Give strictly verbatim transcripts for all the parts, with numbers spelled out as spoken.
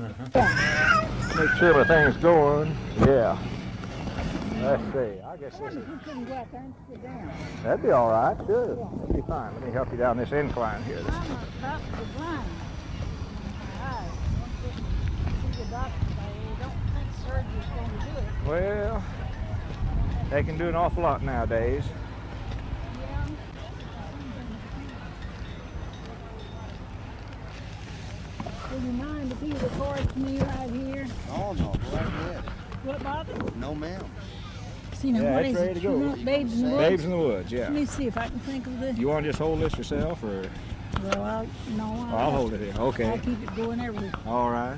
Uh-huh. Make sure everything's going. Yeah. Let's see. I guess this is... couldn't go out there and sit down. That'd be all right. Sure. That'd be fine. Let me help you down this incline here. I'm about to blind. All right. See the doctor. They don't think surgery's going to do it. Well, they can do an awful lot nowadays. Yeah. Would you mind if he records me right here? Oh, no. Go right ahead. What about it? No, ma'am. See, now, Yeah, what it's is ready it? to You go. want Babes in the Woods? Babes in the Woods, yeah. Let me see if I can think of this. You want to just hold this yourself, or? Well, I'll, no, I'll, Oh, I'll hold it here. Okay. I'll keep it going every. All right.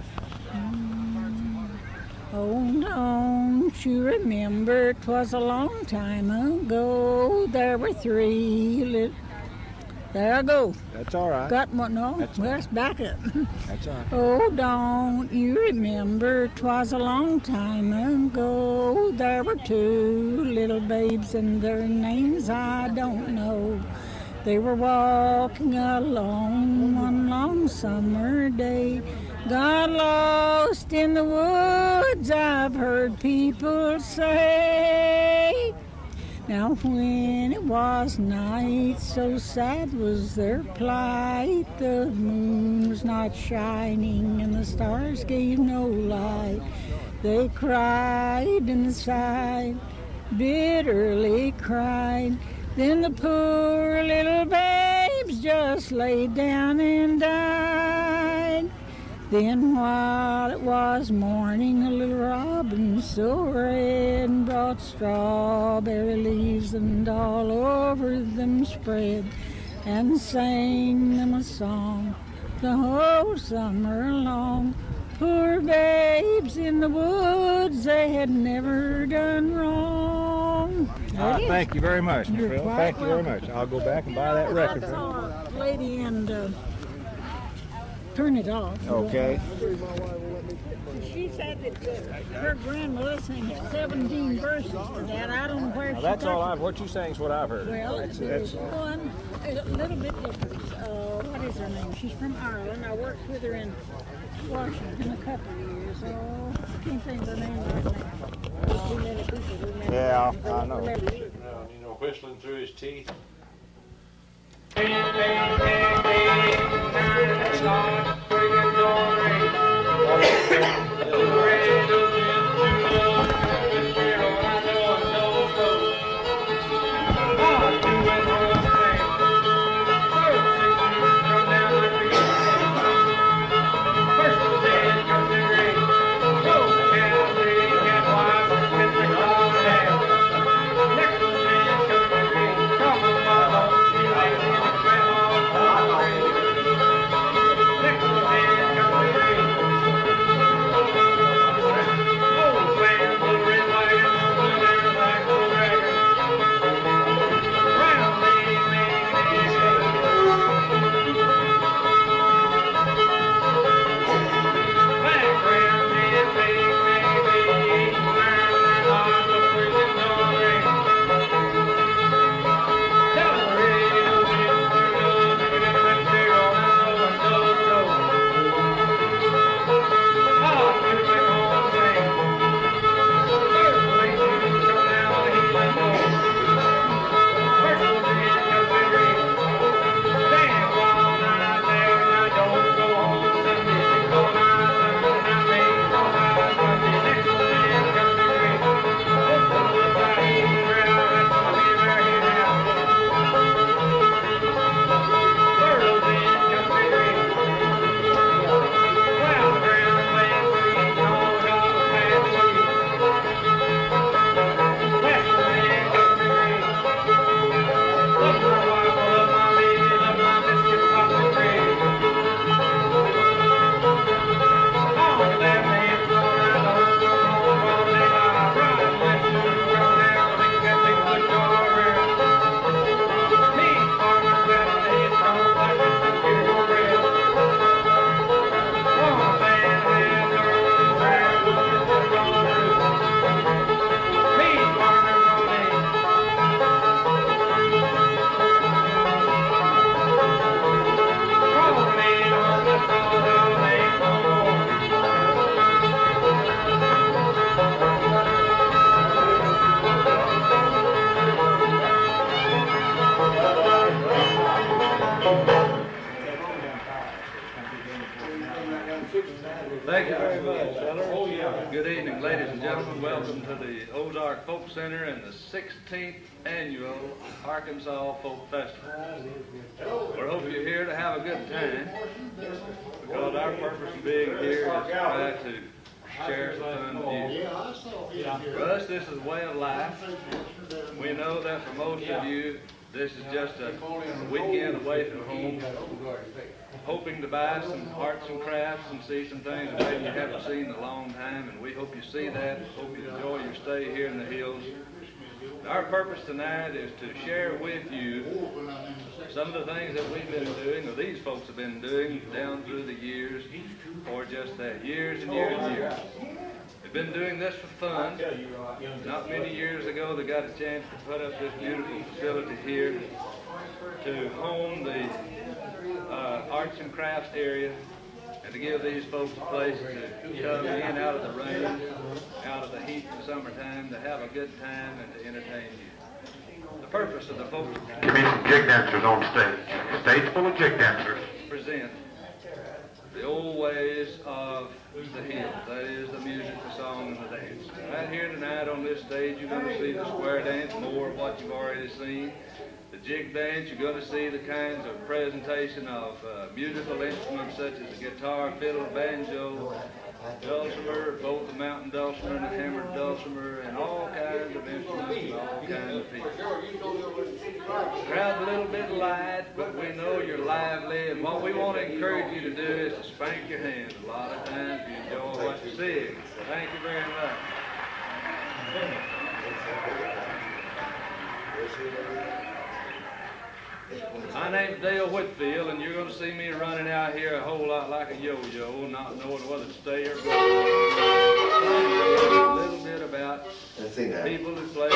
Mm. Oh, don't you remember 'twas a long time ago, there were three little... There I go. That's all right. Got one, no, That's let's back up. That's all right. Oh, don't you remember 'twas a long time ago, there were two little babes and their names I don't know. They were walking along one long summer day, got lost in the woods, I've heard people say. Now when it was night, so sad was their plight, the moon was not shining and the stars gave no light. They cried and sighed, bitterly cried, then the poor little babes just laid down and died. Then while it was morning, a little robin so red brought strawberry leaves and all over them spread, and sang them a song the whole summer long. Poor babes in the woods, they had never done wrong. Uh, thank you very much, Miss You're Bill. quite Thank you very welcome. much. I'll go back and buy that record. I saw a lady and uh, turn it off. Okay. She said that uh, her grandmother sang seventeen verses to that. I don't know where Now, she that's got all it. I've. What you saying is what I've heard. Well, that's, there's that's, one a little bit different. Uh, what is her name? She's from Ireland. I worked with her in Washington a couple of years. Oh, I can't think of her name right now. Too many people remember. Yeah, I know. You know, whistling through his teeth. Thank you very much, Seller. Good evening, ladies and gentlemen. Welcome to the Ozark Folk Center and the sixteenth Annual Arkansas Folk Festival. We hope you're here to have a good time, because our purpose of being here is to try to share some fun with you. For us, this is a way of life. We know that for most of you, this is just a weekend away from home, hoping to buy some arts and crafts and see some things that maybe you haven't seen in a long time, and we hope you see that. Hope you enjoy your stay here in the hills. Our purpose tonight is to share with you some of the things that we've been doing, or these folks have been doing down through the years, or just that, years and years and years. We've been doing this for fun. Not many years ago, they got a chance to put up this beautiful facility here to home the uh, arts and crafts area, and to give these folks a place to come in out of the rain, out of the heat of the summertime, to have a good time and to entertain you. The purpose of the folks... You mean some jig dancers on stage. A stage full of jig dancers. ...present the old ways of the hills. That is the music, the song, and the dance. Right here tonight on this stage, you're going to see the square dance, more of what you've already seen. The jig dance, you're going to see the kinds of presentation of uh, musical instruments such as the guitar, fiddle, banjo, dulcimer, both the mountain dulcimer and the hammered dulcimer, and all kinds of instruments and all kinds of people. The crowd's a little bit light, but we know you're lively, and what we want to encourage you to do is to spank your hands. A lot of times you enjoy what you see. Thank you very much. My name's Dale Whitfield, and you're going to see me running out here a whole lot like a yo-yo, not knowing whether to stay or go. A little bit about people who play.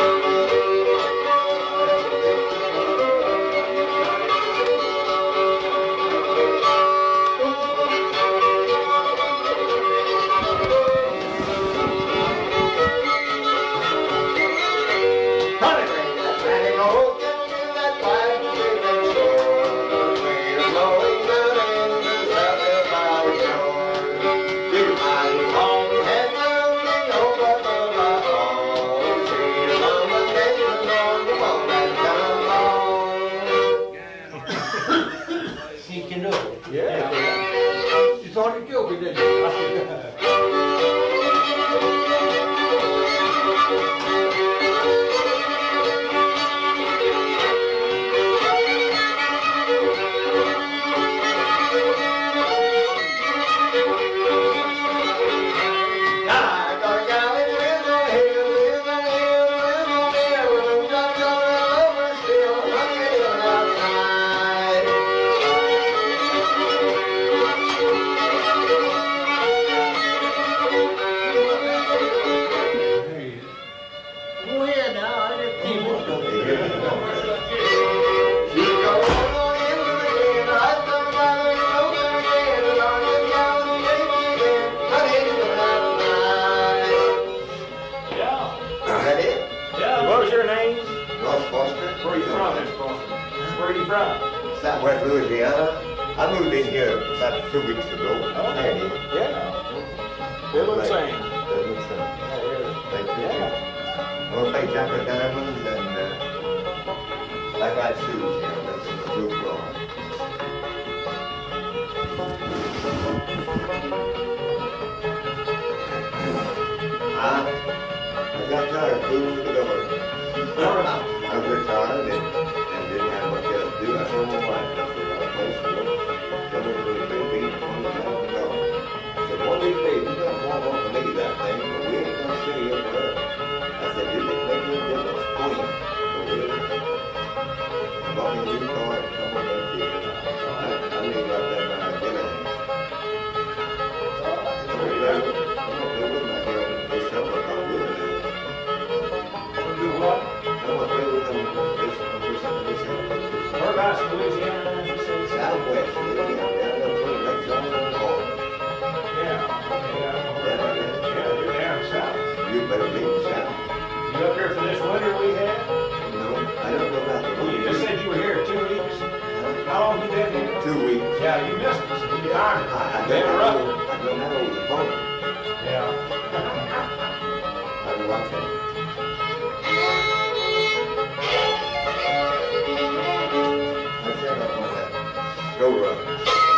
Southwest Louisiana. I moved in here about two weeks ago. Okay. Yeah. Bill and Sam. Bill and Sam. Thank you. Yeah. I'm going to play Jumper Diamonds and uh, Black Eyed Shoes. You know, that's a blue floor. I, I got tired of fooling the government. I was retired and, and didn't have much else to do. I told my wife, I said, I have a place to go. Someone's going to pay me twenty thousand dollars. I said, one big baby, you got one more to me that thing, but we ain't going to sit here forever. I said, did it make any difference? Queen. So we I bought me a new car and come on back here. I, I live right there by Gilliham. So we got it. I'm going to play with my girl this summer. I'm good at it. Do what? I'm going to play with them this summer. Whereabouts in Louisiana? Southwest Louisiana. Down there between Lake Zone and Morrison. Yeah. Yeah. Down there. Yeah, you're down south. You better be south. You up here for this winter we had? No, I don't know about the Well, you just said you were here two Yeah, you missed us. You behind I, I us. don't Interrupted. know, I don't know the phone. Yeah. I don't like that. I said I want that. Go run.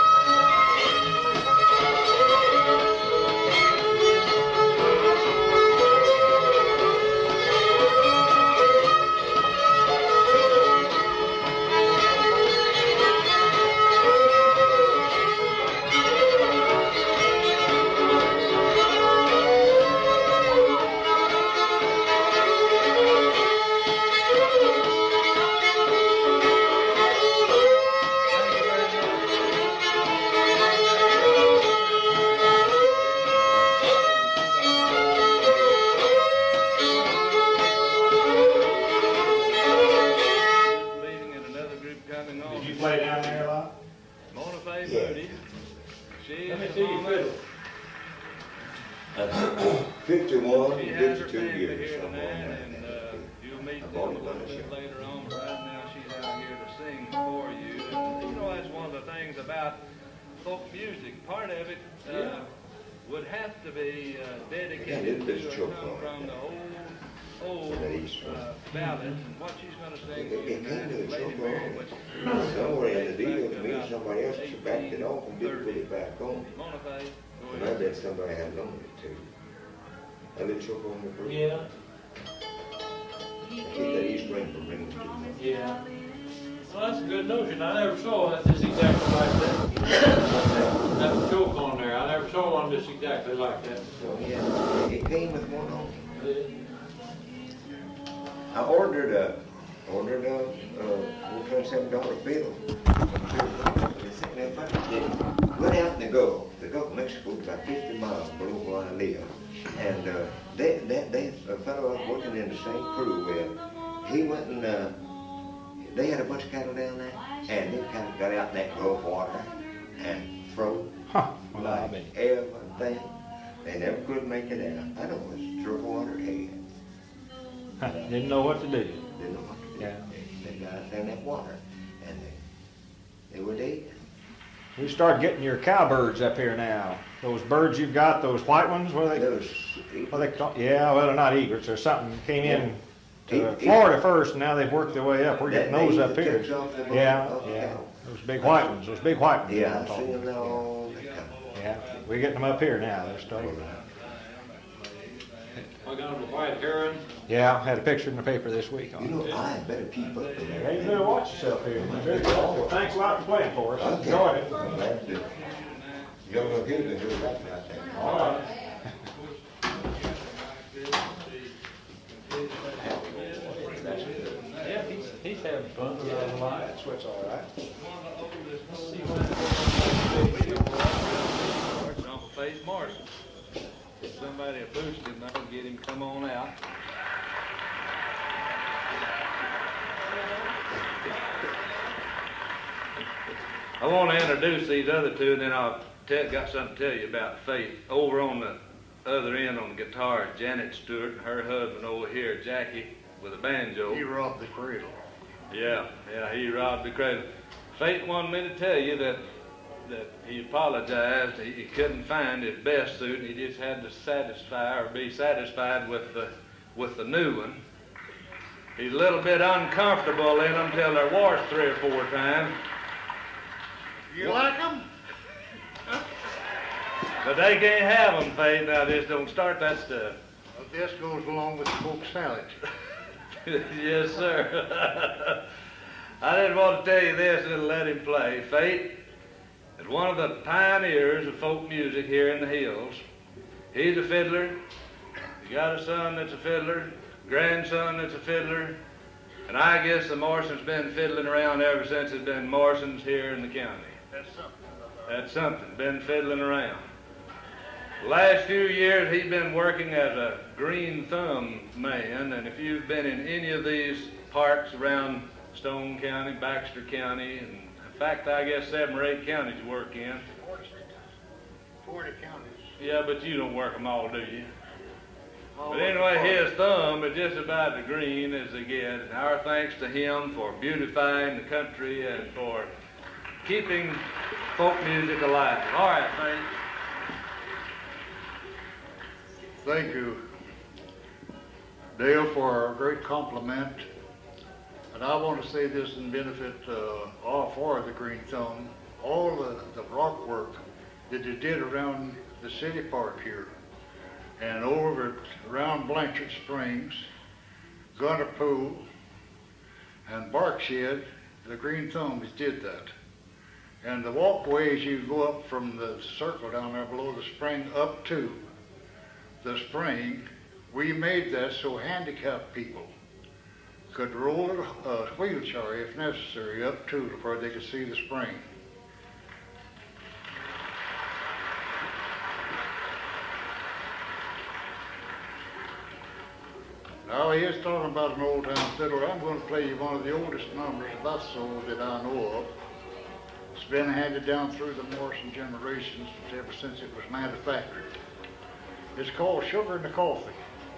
fifty-one, fifty-two years. And uh, you'll meet them a little bit later on, but right now she's out here to sing for you. And you know, that's one of the things about folk music. Part of it uh, would have to be uh, dedicated to or come from the old, old uh, ballads. And what she's going to sing for you tonight is Lady Mary, which somewhere in the deal, to me, somebody else backed it off and didn't put it back on. And I bet somebody had loaned it too. A little choke on the bridge. Yeah. Keep that East Ring from ringing too much. Yeah. Well, that's a good notion. I never saw that just exactly like that. That choke on there. I never saw one just exactly like that. So yeah, it came with one on. I ordered a ordered a uh, twenty-seven dollar bill. Went out in the Gulf. The Gulf of Mexico is about fifty miles below where I live. And uh, they, they, they, a fellow I was working in the same crew with, he went and, uh, they had a bunch of cattle down there, and they kind of got out in that Gulf water and froze Huh. Well, like I mean. everything. They never could make it out. I know it was triple water head. Huh. Didn't know what to do. Didn't know what to do. Yeah. They got out there in that water, and they, they were dead. We started getting your cowbirds up here now. Those birds you've got, those white ones, what are they? Those, What are they called? Yeah, well, they're not egrets or something. Came in to E- Florida first, and now they've worked their way up. We're getting They- they those eat up the here. tips off the bone Yeah, of the yeah. cow. Those big white ones, those big white ones. Yeah, I'm I've talking seen them about. all the time. Yeah, we're getting them up here now. They're starting. I got a white heron. Yeah, had a picture in the paper this week on You it. know, I better keep up with that. Hey, you better watch yourself here. Very good. Well, thanks a lot for playing for us. Okay. Enjoyed it. I'm glad to. You're gonna get it, do that right there. All right. Yeah, he's, he's having fun with our life. That's what's all right. Uncle Faith Morrison. If somebody will boost him, I'll get him come on out. I want to introduce these other two, and then I'll tell, got something to tell you about Faith. Over on the other end on the guitar, Janet Stewart, and her husband over here, Jackie, with a banjo. He robbed the cradle. Yeah, yeah, he robbed the cradle. Faith wanted me to tell you that that he apologized. He, he couldn't find his best suit, and he just had to satisfy or be satisfied with the with the new one. He's a little bit uncomfortable in them till they're washed three or four times. You like them? But they can't have them, Faith. Now, just don't start that stuff. Well, this goes along with the poke salad. Yes, sir. I didn't want to tell you this and let him play. Faith is one of the pioneers of folk music here in the hills. He's a fiddler. He got a son that's a fiddler, grandson that's a fiddler, and I guess the Morrison's been fiddling around ever since it's been Morrison's here in the county. That's something. That's something, been fiddling around. The last few years he's been working as a green thumb man, and if you've been in any of these parks around Stone County, Baxter County, and in fact I guess seven or eight counties you work in. Forty counties. Yeah, but you don't work them all, do you? All But over anyway, the his thumb is just about as green as they get. And our thanks to him for beautifying the country and for keeping folk music alive. All right, thanks. Thank you, Dale, for a great compliment. And I want to say this in benefit uh, all for the Green Thumb, all the, the rock work that they did around the city park here, and over at, around Blanchard Springs, Gunner Pool, and Barkshed. The Green Thumbs did that. And the walkways, you go up from the circle down there below the spring up to the spring, we made that so handicapped people could roll a wheelchair if necessary up to where they could see the spring. Now he is talking about an old time fiddle. I'm going to play you one of the oldest numbers about soul that I know of. It's been handed down through the Morrison generations ever since it was manufactured. It's called Sugar in the Coffee.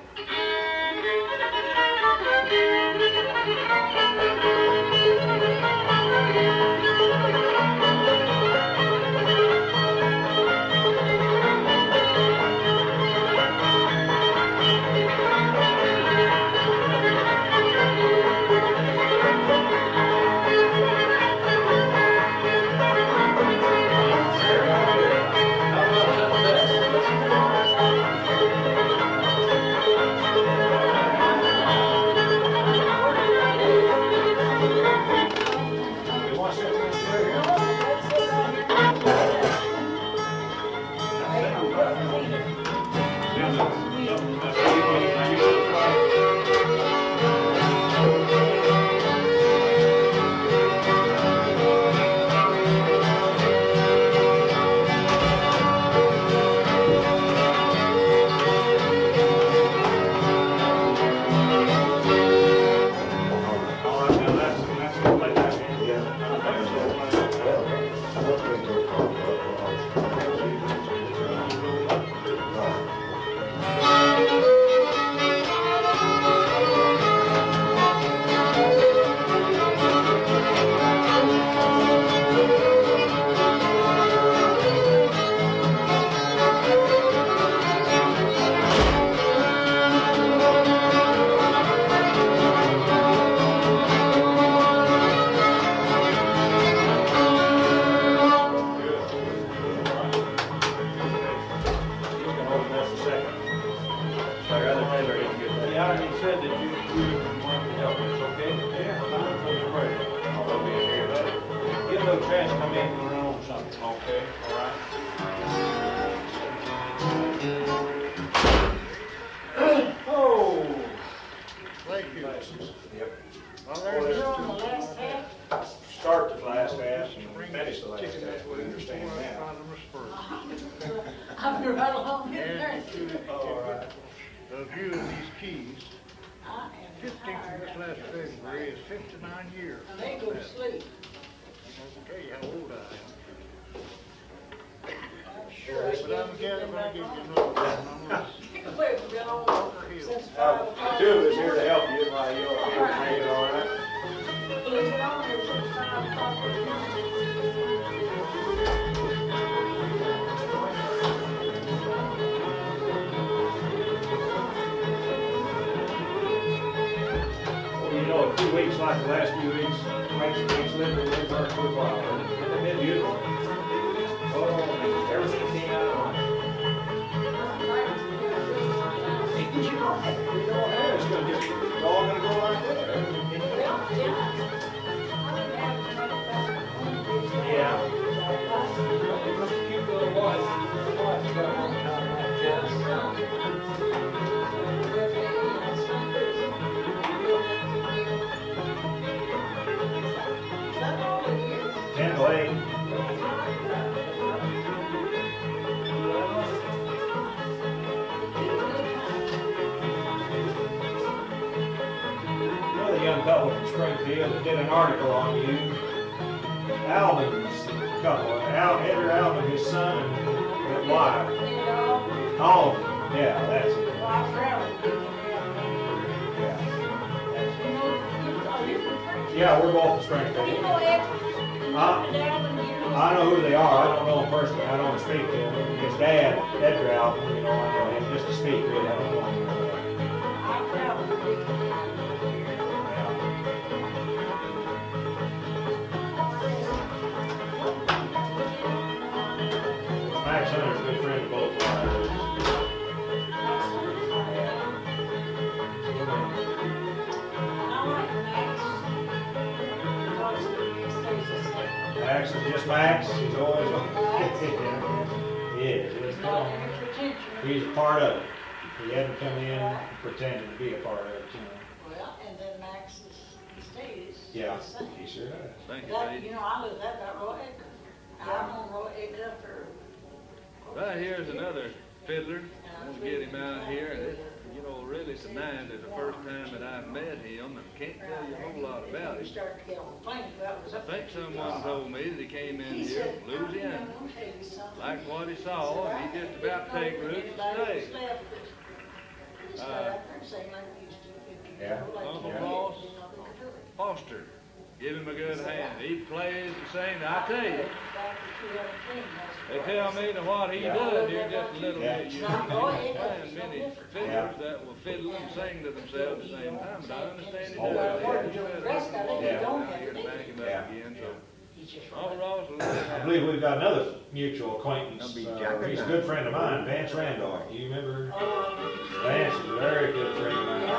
Did an article on you. Alvin's couple. Al, Edgar Alvin, his son, and his wife. Oh, yeah, that's it. Yeah. Yeah, we're both from Springfield. I, I know who they are. I don't know them personally. I don't want to speak to them. His dad, Edgar Alvin, you know, I know him just to speak with. I don't know him. Max Hunter's a good friend of both of ours. Max is just Max. He's always he is. He's a part of it. He hadn't come in and pretended to be a part of it, you know. Well, and then Max is, he stays. Yeah, he sure does. Thank you, That, lady. you know, I live that about Roy Acre. I'm on Roy Acre for. Right here's another fiddler. We'll get him out here. And it, you know, really tonight is the first time that I've met him and can't tell you a whole lot about We him. started to get on the plane. That was I up think someone told me that he came in He here said, from Louisiana, "I'm gonna tell you something." liked what he saw, and he just about take roots and stay. Uh, Yeah. Uncle Ross Foster, give him a good hand. He plays the same. I tell you, they tell me that what he Yeah. does here just a little Yeah. bit. You know, you can find many fiddlers that will fiddle and sing to themselves at the same time, but I understand he Oh, does. yeah. He's better. Yeah. Down here to back him Yeah. up again, so. Uncle Ross, I believe we've got another mutual acquaintance. Uh, he's a good friend of mine, Vance Randolph. Do you remember? Vance is a very good friend of mine.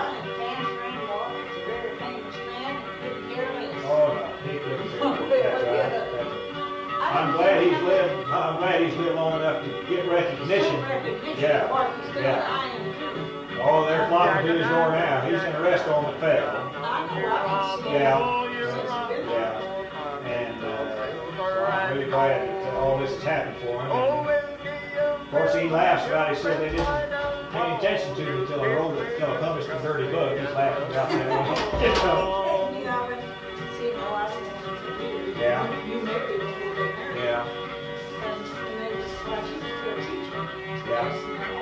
Oh, no, he couldn't care less. That's right. That's right. I'm glad he's lived, I'm glad he's lived long enough to get recognition. Yeah, yeah. Oh, they're flocking to his door now. He's in a rest home at Fell. Yeah, yeah. And uh, so I'm really glad that all this has happened for him. And of course, he laughs about it. He said they didn't pay attention to him until I wrote it, until I published a dirty book. He's laughing about that. You know. Yeah. Yeah. Yeah.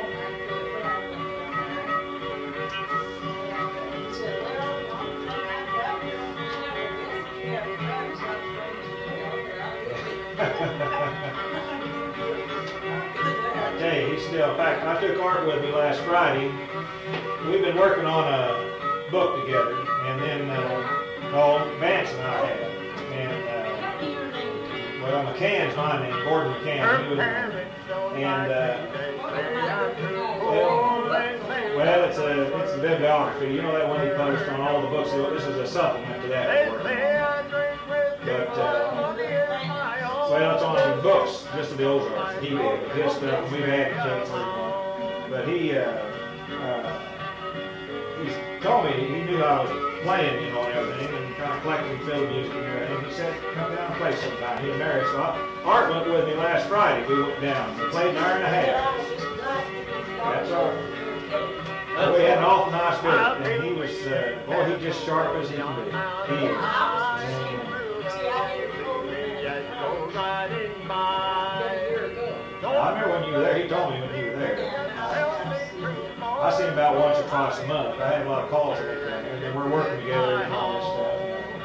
I tell you, he's still, in fact, I took Art with me last Friday. We've been working on a book together, and then, uh, no, Vance and I have. And, uh, well, McCann's my name, Gordon McCann. He was, and, uh, well, well, it's a, it's a bibliography. You know that one he published on all the books. This is a supplement to that. But, uh, well, it's on the books, just of the Ozarks. He did his stuff. We've advocated for him. But he, uh, uh, he told me he knew I was playing, you know, and everything, and kind of collecting fiddle music and everything. He said, "Come down and play sometime." He's married, so I, Art went with me last Friday. We went down. We played an hour and a half. That's all right. But we had an awful nice group, and he was, uh, boy, he just sharp as he can be. He is. And, I remember when you were there, he told me when you were there. I see him about once or twice a month. I had a lot of calls with him, and we're working together and all this stuff.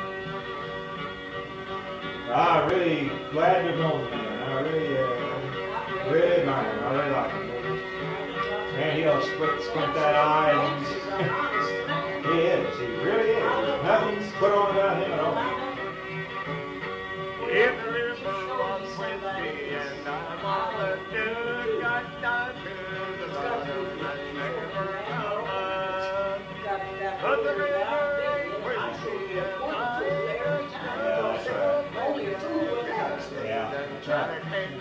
I'm really glad to have known the man. I really, uh, really admire him. I really like him. Man, he'll squint, squint that eye. And he is. He really is. There's nothing put on about him at all. If the river was with me and I wanted to, got down to the bottom and never come. But the river ain't with me and I there. Yeah, that's right. Yeah, that's right.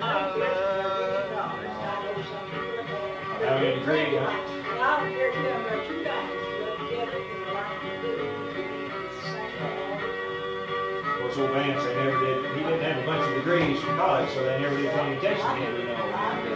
Have a degree, huh? Of course, old Vance, they never did, he didn't have a bunch of degrees from college, so they never did pay attention to him, you know.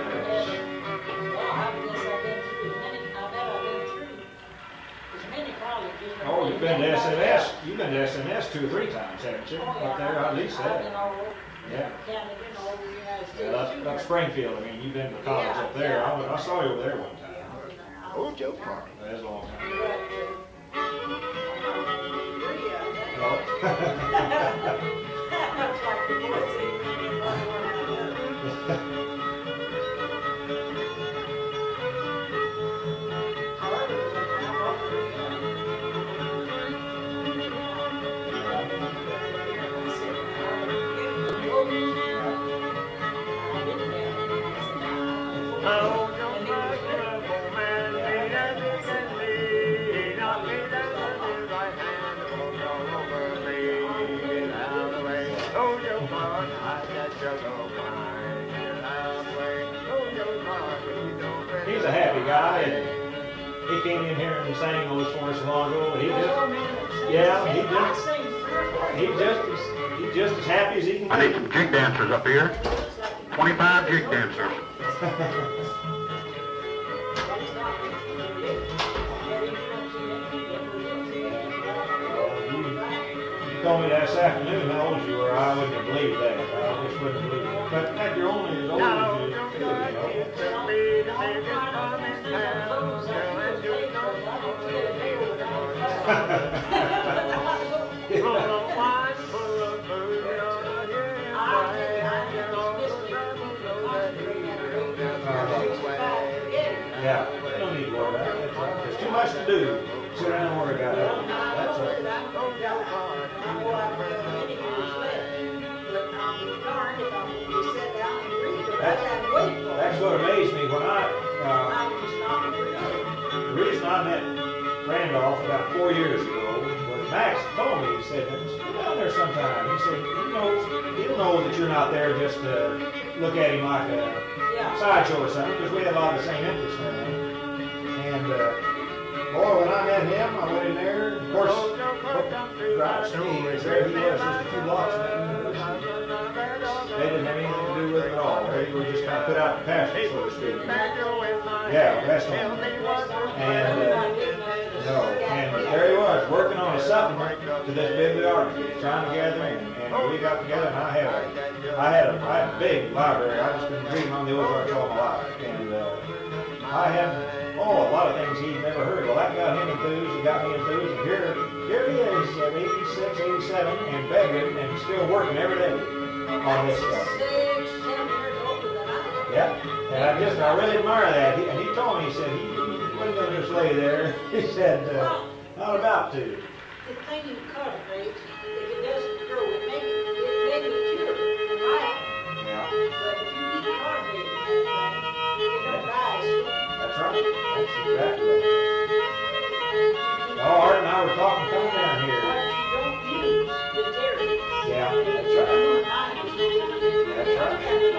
Oh, you've been to S M S, you've been to S M S two or three times, haven't you? Up there, at least that. Yeah. Yeah, up, up Springfield, I mean, you've been to college up there. I, went- I saw you over there one time. Oh, Joe Park. That was a long time. But, uh, No. He's a happy guy, and he came in here and sang those for us long ago. But he just, yeah, he just, he just, he's just as happy as he can be. I need some jig dancers up here. twenty-five jig dancers. You told me this afternoon how old you were. I wouldn't have believed that. I just wouldn't have believed it. But that you're only as old as you feel, you know. Yeah, you don't need to worry about it. There's too much to do. Sit around and worry about it. That's right. That, that's what amazed me when I, uh, the reason I met Randolph about four years ago was Max told me, he said, come down there sometime. He said, he knows, he'll know that you're not there just to look at him like a sideshow or something, because we have a lot of the same interests now. And, uh, boy, when I met him, I went in there, of course, right to me, there he was, just a few blocks from that university. They didn't have anything to do with it at all. They were just kind of put out the pasture, so to speak. Yeah, rest home. And, uh, no, and there he was, working on a supplement to this bibliography, trying to gather in. And we got together, and I had a, I had a, I had a big library. I've just been reading on the Ozarks all my life. And uh, I had, oh, a lot of things he'd never heard. Well, that got him enthused, it got me enthused, and here, here he is at eighty-six, eighty-seven, and begging, and still working every day on this stuff. Yeah, and I just, I really admire that. He, and he told me, he said, he, he wasn't going to just lay there. He said, uh, not about to. The thing you cultivate, if it doesn't grow, it may, it may mature, right? Yeah. But if you keep cultivating that thing, it don't die. That's right. That's exactly right. Oh, Art and I were talking coming down here. But you don't use the dairy. Yeah, that's right. That's right.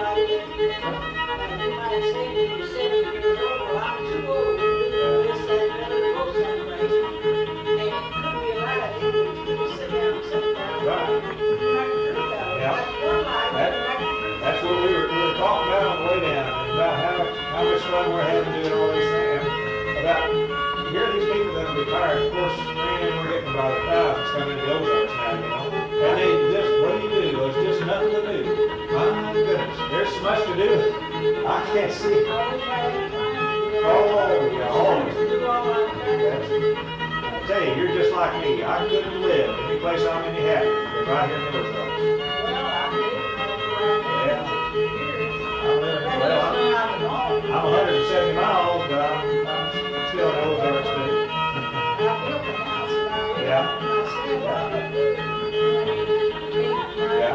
You might say to you, seventy years old, well, I'm too old to do this, that, and other, go someplace. And it could be alive, you can sit down sometime. Right. You're not gonna do about it. Yeah. That's one life, That, you're not gonna do that's what we were, we were talking about on the way down, about how, how much fun we're having doing all these things. About, here are these people that are retired, of course, man, we're getting about a thousand coming to the Ozarks now, you know. And they just, what do you do? There's just nothing to do. My goodness, there's so much to do. I can't see it. always have time. Oh, yeah, always. To do all that. That's, I tell you, you're just like me. I couldn't live any place I'm any happier than right here in the Ozarks. Well, I'm living Yeah. I'm living, well, I'm, I'm one hundred seventy miles, but I'm, I'm still in the Ozarks too. Yeah. Yeah.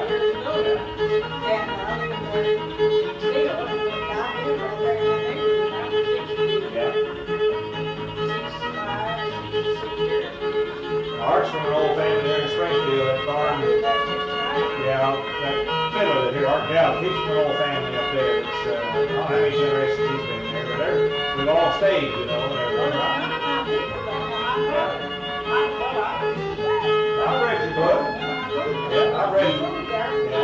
Art's from an old family there in Springfield, that farm. Yeah, that fiddler here, Art Galbraith, he's from an old family up there. It's, uh, I don't know how many generations he's been there, but they're, we've all stayed, you know, and everything. Yeah. I've read your book. Yeah, I've read it. Yeah.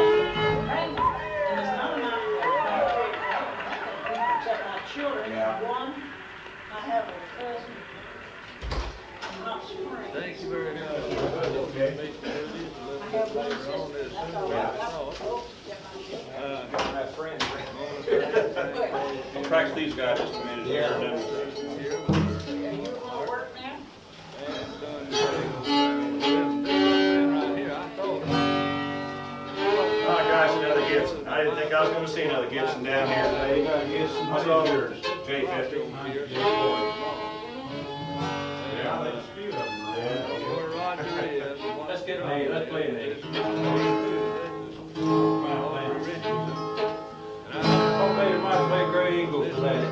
Yeah. One, I have a cousin. Not spring. Thank you very much. Okay. I have one sister. That's all I got. My friend. I'll practice these guys just a minute here. Yeah. And then Are you gonna work now? Right here, I thought. I I didn't think I was going to see another Gibson down here today. I saw J fifty. Yeah, there's a few of them. Yeah. Let's get them here. Let's play it. Hopefully you might play Great Eagle for that.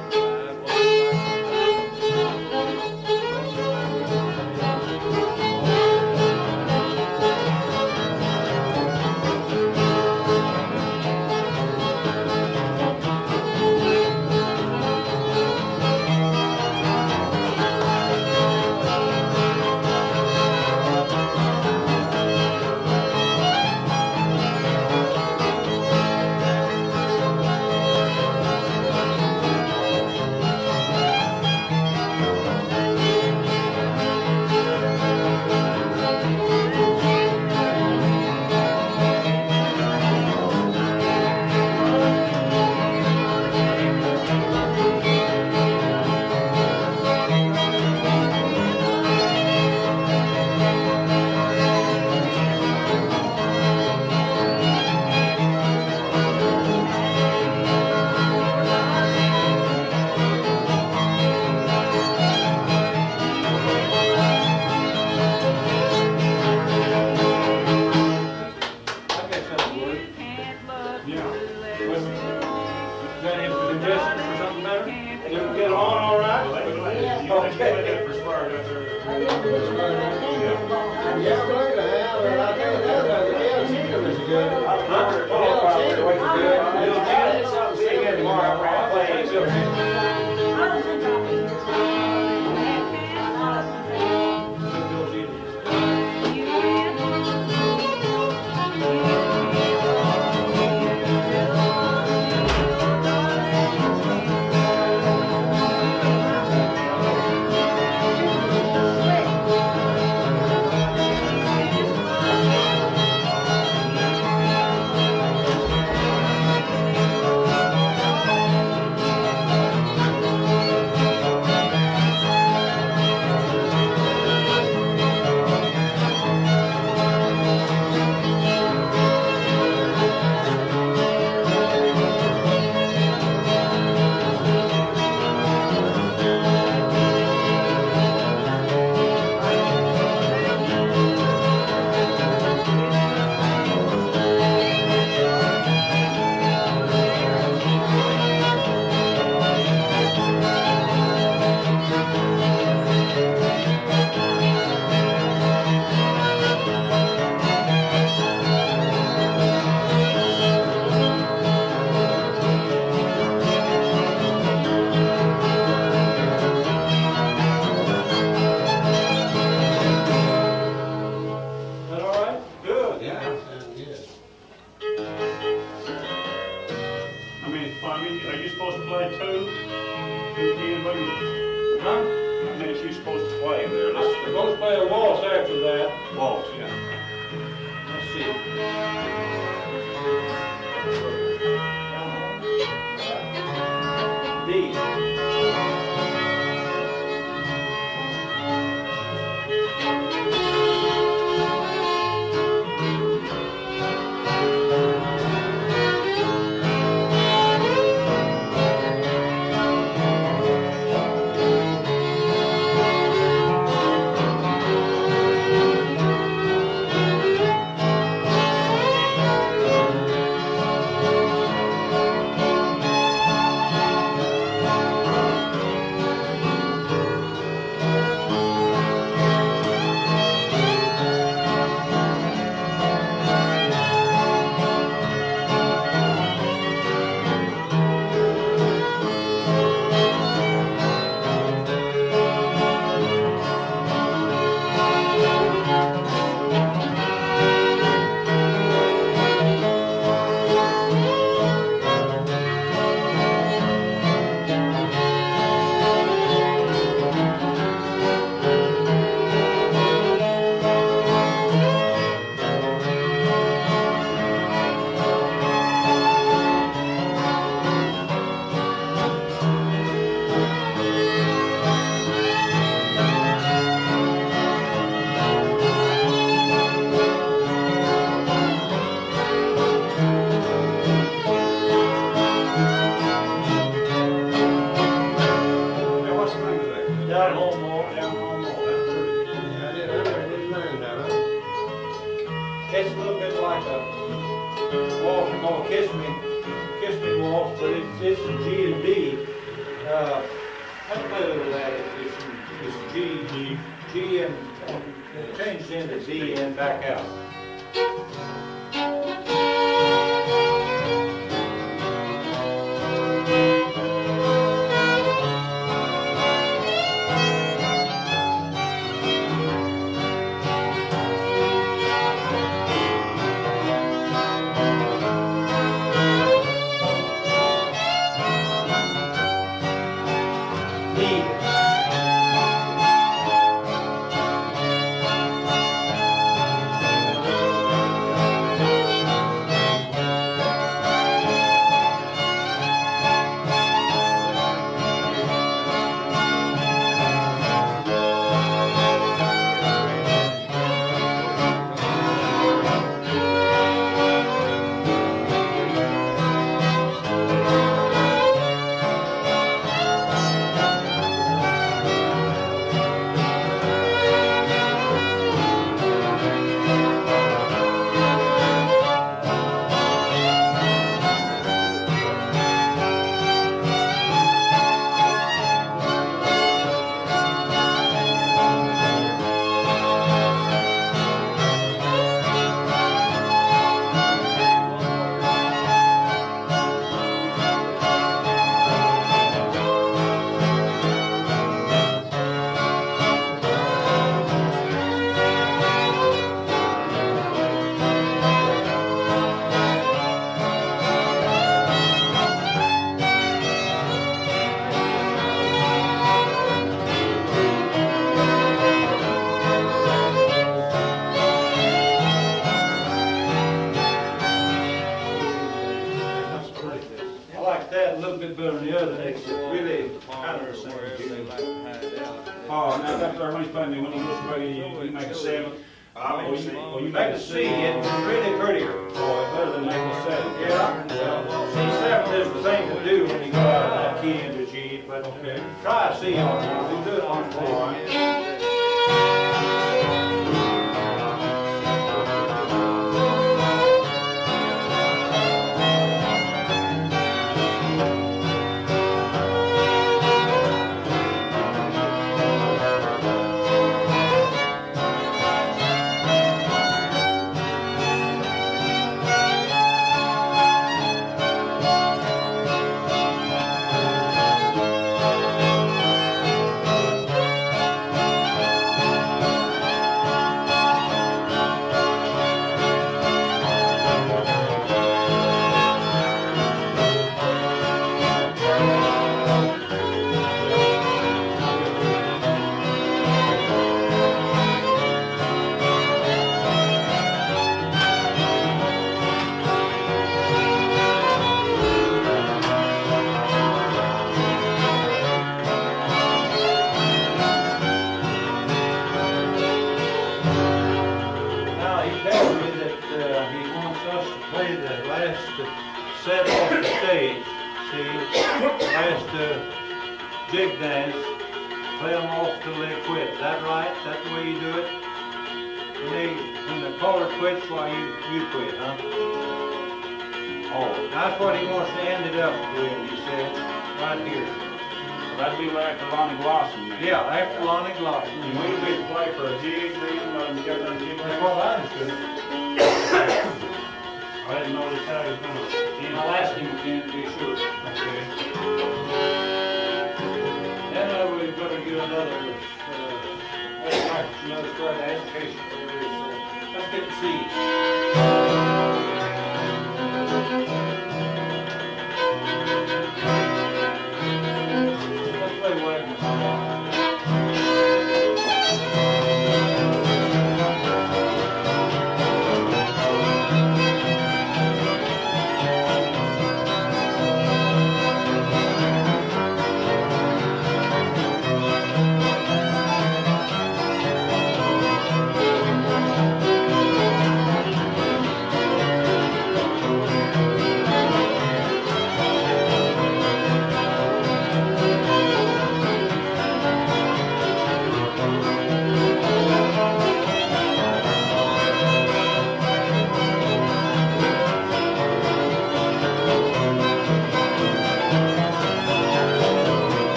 it's, it's a G and D. Uh, let's play a little of that. It's, it's G, G, G, and, and it changed into D and back out.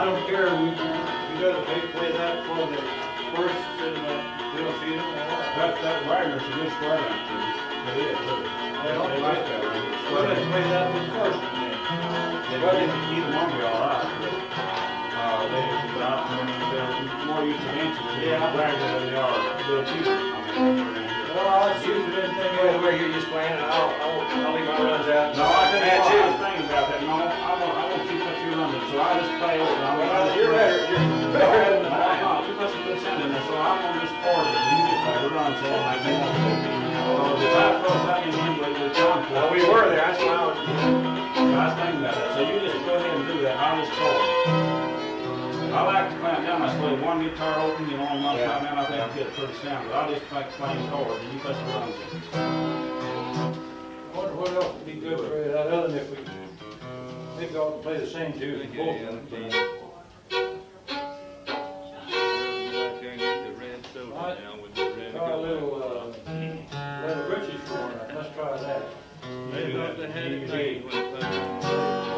I don't care, we, you gotta pay, play that for the first, uh, Bill Season. That, that Wagner's a good square down too. It is, really. They, they like that one. Well, let's play that one first, then. Well, either either one will be all right, but, uh, they, but they're more used to dancing than Yeah. Wagner than they are Bill Cheater. I mean, Well, it's usually anything Well, where you're just playing, and I'll, I'll, I'll leave my runs out. no, I think Match I you. was thinking about that. No, I want, I want to keep what you're under, so I just play over. I mean, Well, you're better, you're better than I am. No, you must have been sending there, so I'm on this part of it. You get like a run, so I'm like, they won't take me. So the time goes that in anyway, the time. Well, we were there, that's why I was. I was thinking about that, so you just go ahead and do that, I'll just call it. I like to clamp down, I play one guitar open, you know, and one clamp down, I think I'll get it pretty sound, but I'll just like playing chords, and you press the runs in. What, what else would be good for that other than if we, maybe we ought to play the same tune as both of them. Soda now with the red. Try a little, uh, Leather Britches for one, let's try that. Maybe what they had it made when it was.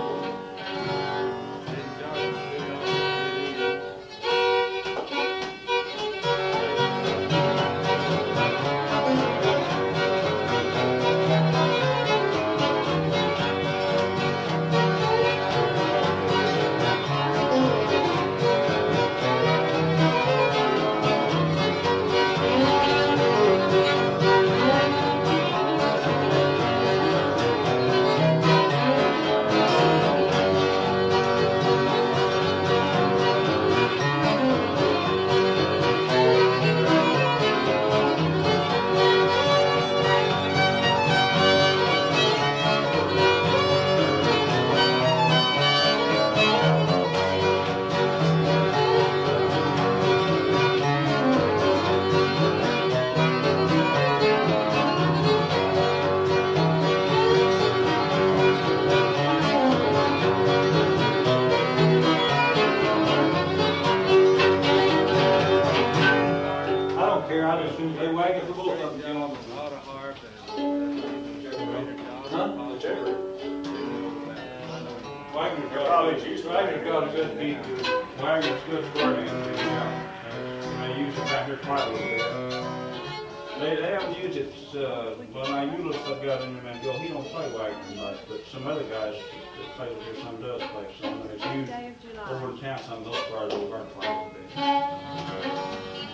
Wagner's got a good beat to it. Wagner's good square dance, yeah. And they use it back here quite a little bit. They, they haven't used it, uh, well, now you look like guys in there and go, he don't play Wagner much, but some other guys that play with here, some does play some, and it's used over in town, some of those squares over there play a bit.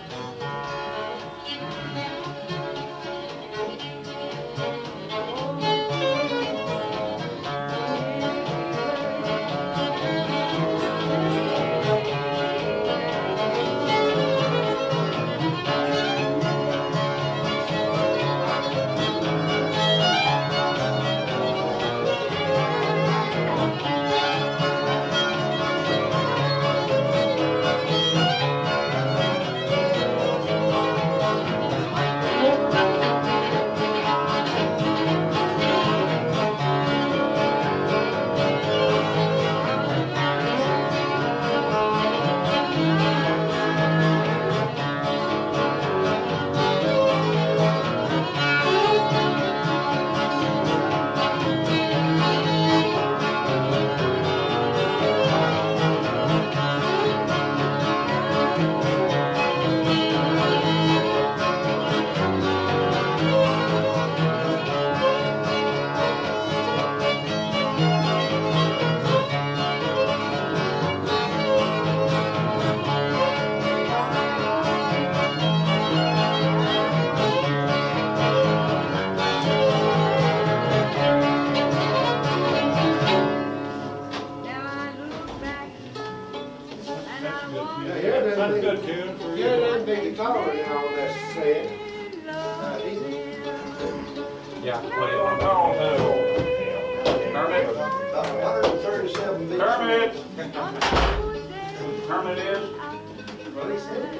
Yeah, play it. Oh, Kermit. one thirty-seven beats. Kermit. Who Kermit is? Well, he said,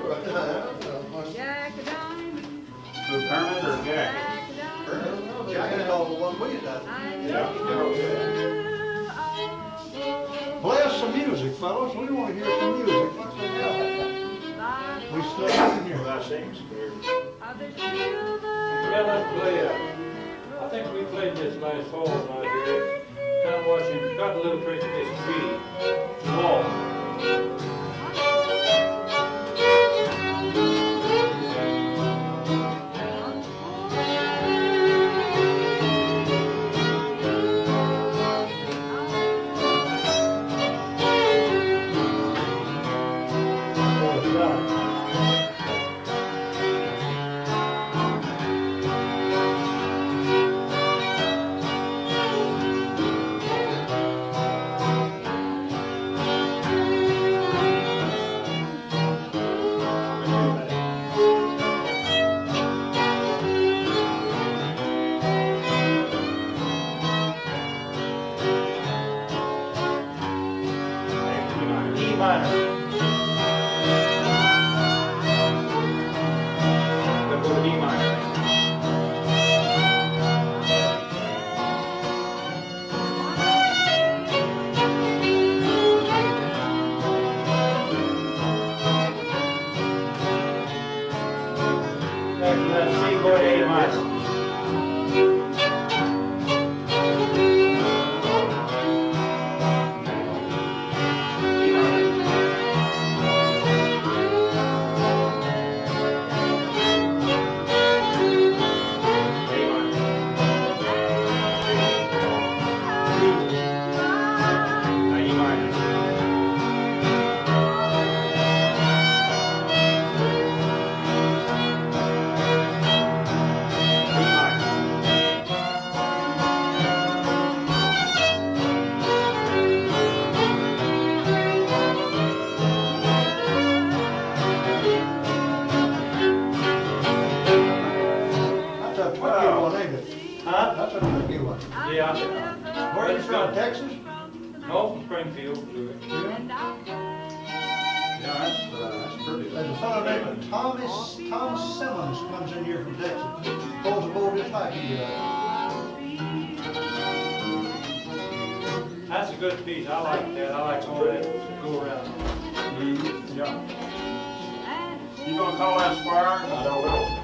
Who Kermit or Jack? Jack is all the one we done. Yeah. Play us some music, fellas. We want to hear some music. What's the hell? We stuck in here. Well, I sing scared. Yeah, let's play, uh, I think we played this last fall when I was here. Kind of watching, got a little trick of this tree wall. E minor. Then go to E minor. After that C, go to A minor. Yeah. Where are you from, Texas? No, from Springfield. Yeah. Yeah, that's, uh, that's pretty. There's a fellow named Thomas, Thomas Simmons comes in here from Texas. Pulls a boat just like he does. That's a good piece. I like that. I like all that to go around. Mm-hmm. Yeah. You gonna call that squire? I don't know.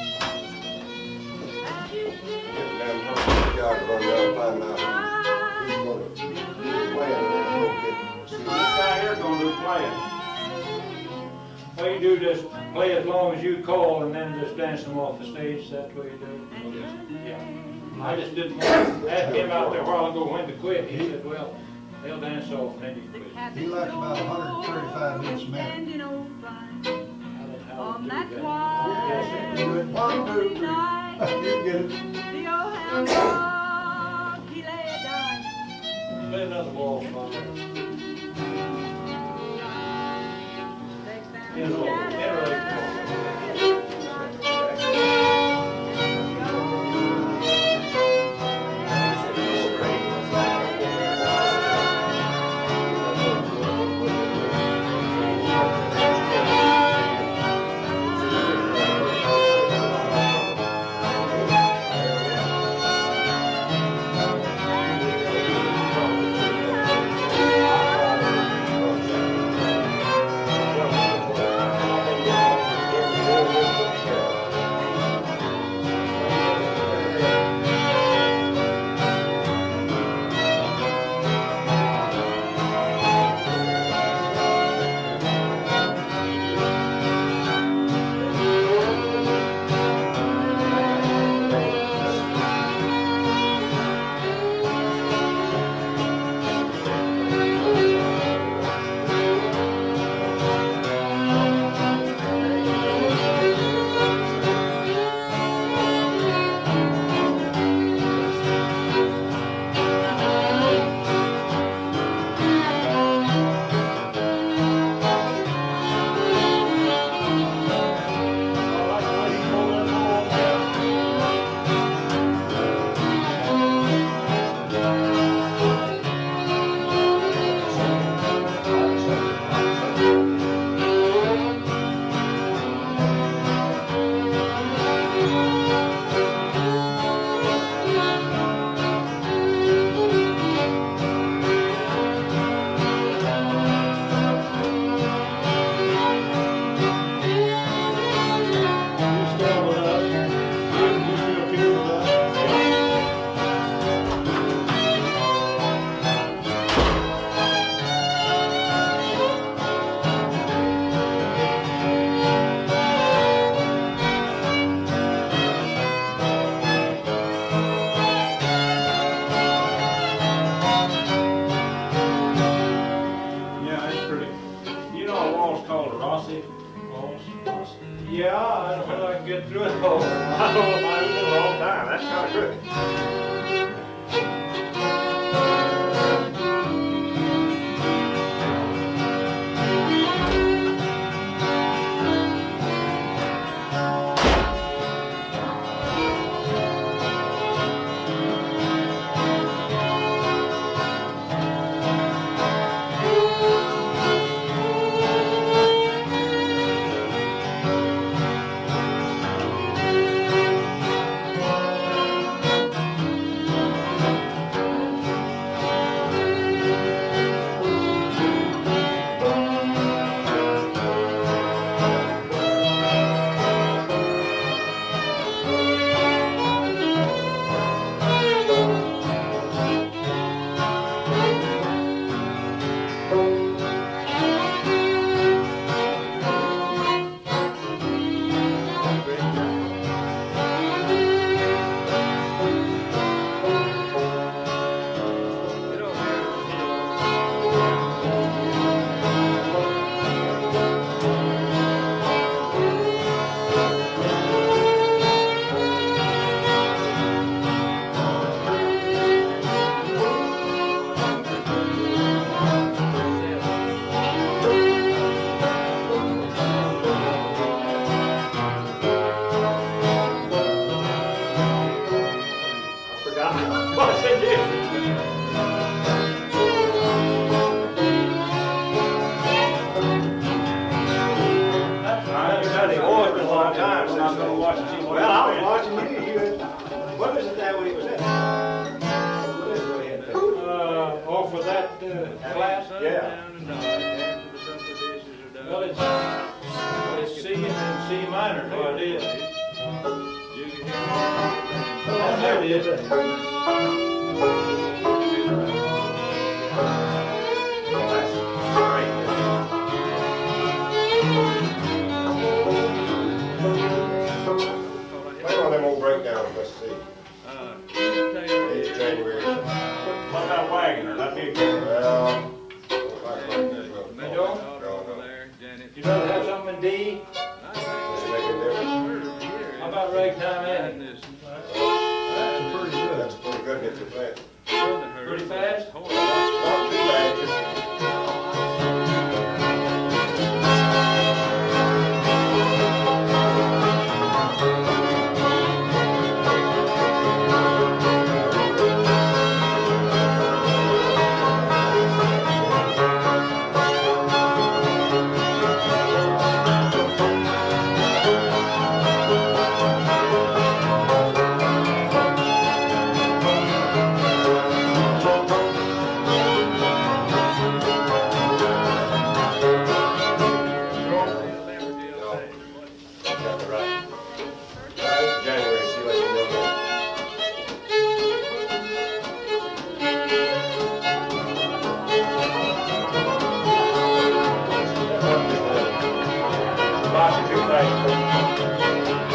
Y'all can run around and find out who's gonna, who's playing there. This guy here gonna do playing. Well, you do just play as long as you call and then just dance them off the stage. That's what you do? Yeah. I just didn't want to ask him out there a while ago when to quit. He said, well, they'll dance off and then you quit. He likes about one hundred thirty-five minutes a minute. On that wall, Yes, do it. One, two, three. You get it. Play another wall song. You know, Yeah, I don't know if I can get through it all. I don't know if I did it a long time. That's kind of tricky. sundown Yeah. and dawn after the supper dishes are done. Well, it's, it's C and C minor, is what it is. You can hear Oh, there it is. Play one of them old breakdowns, let's see. uh, It's January. What about Wagoner? That'd be a good. Well, looks like right there. Major daughter over there, Janet. You'd rather have something in D? Does it make a difference? How about ragtime And in? this That's pretty good. That's pretty good, gets it fast. southern herd. Pretty fast? Not too bad, just got it right. Right, it's January, see what you know. Lots of good things.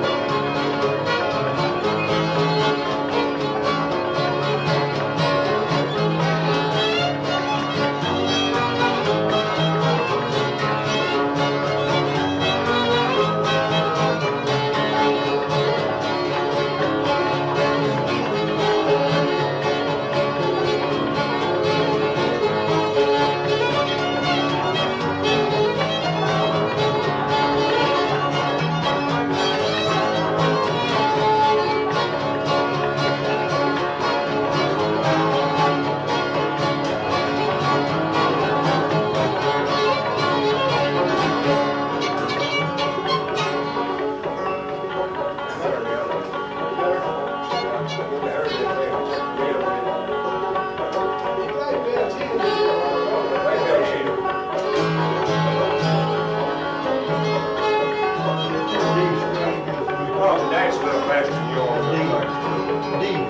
Oh, that's a little faster than yours.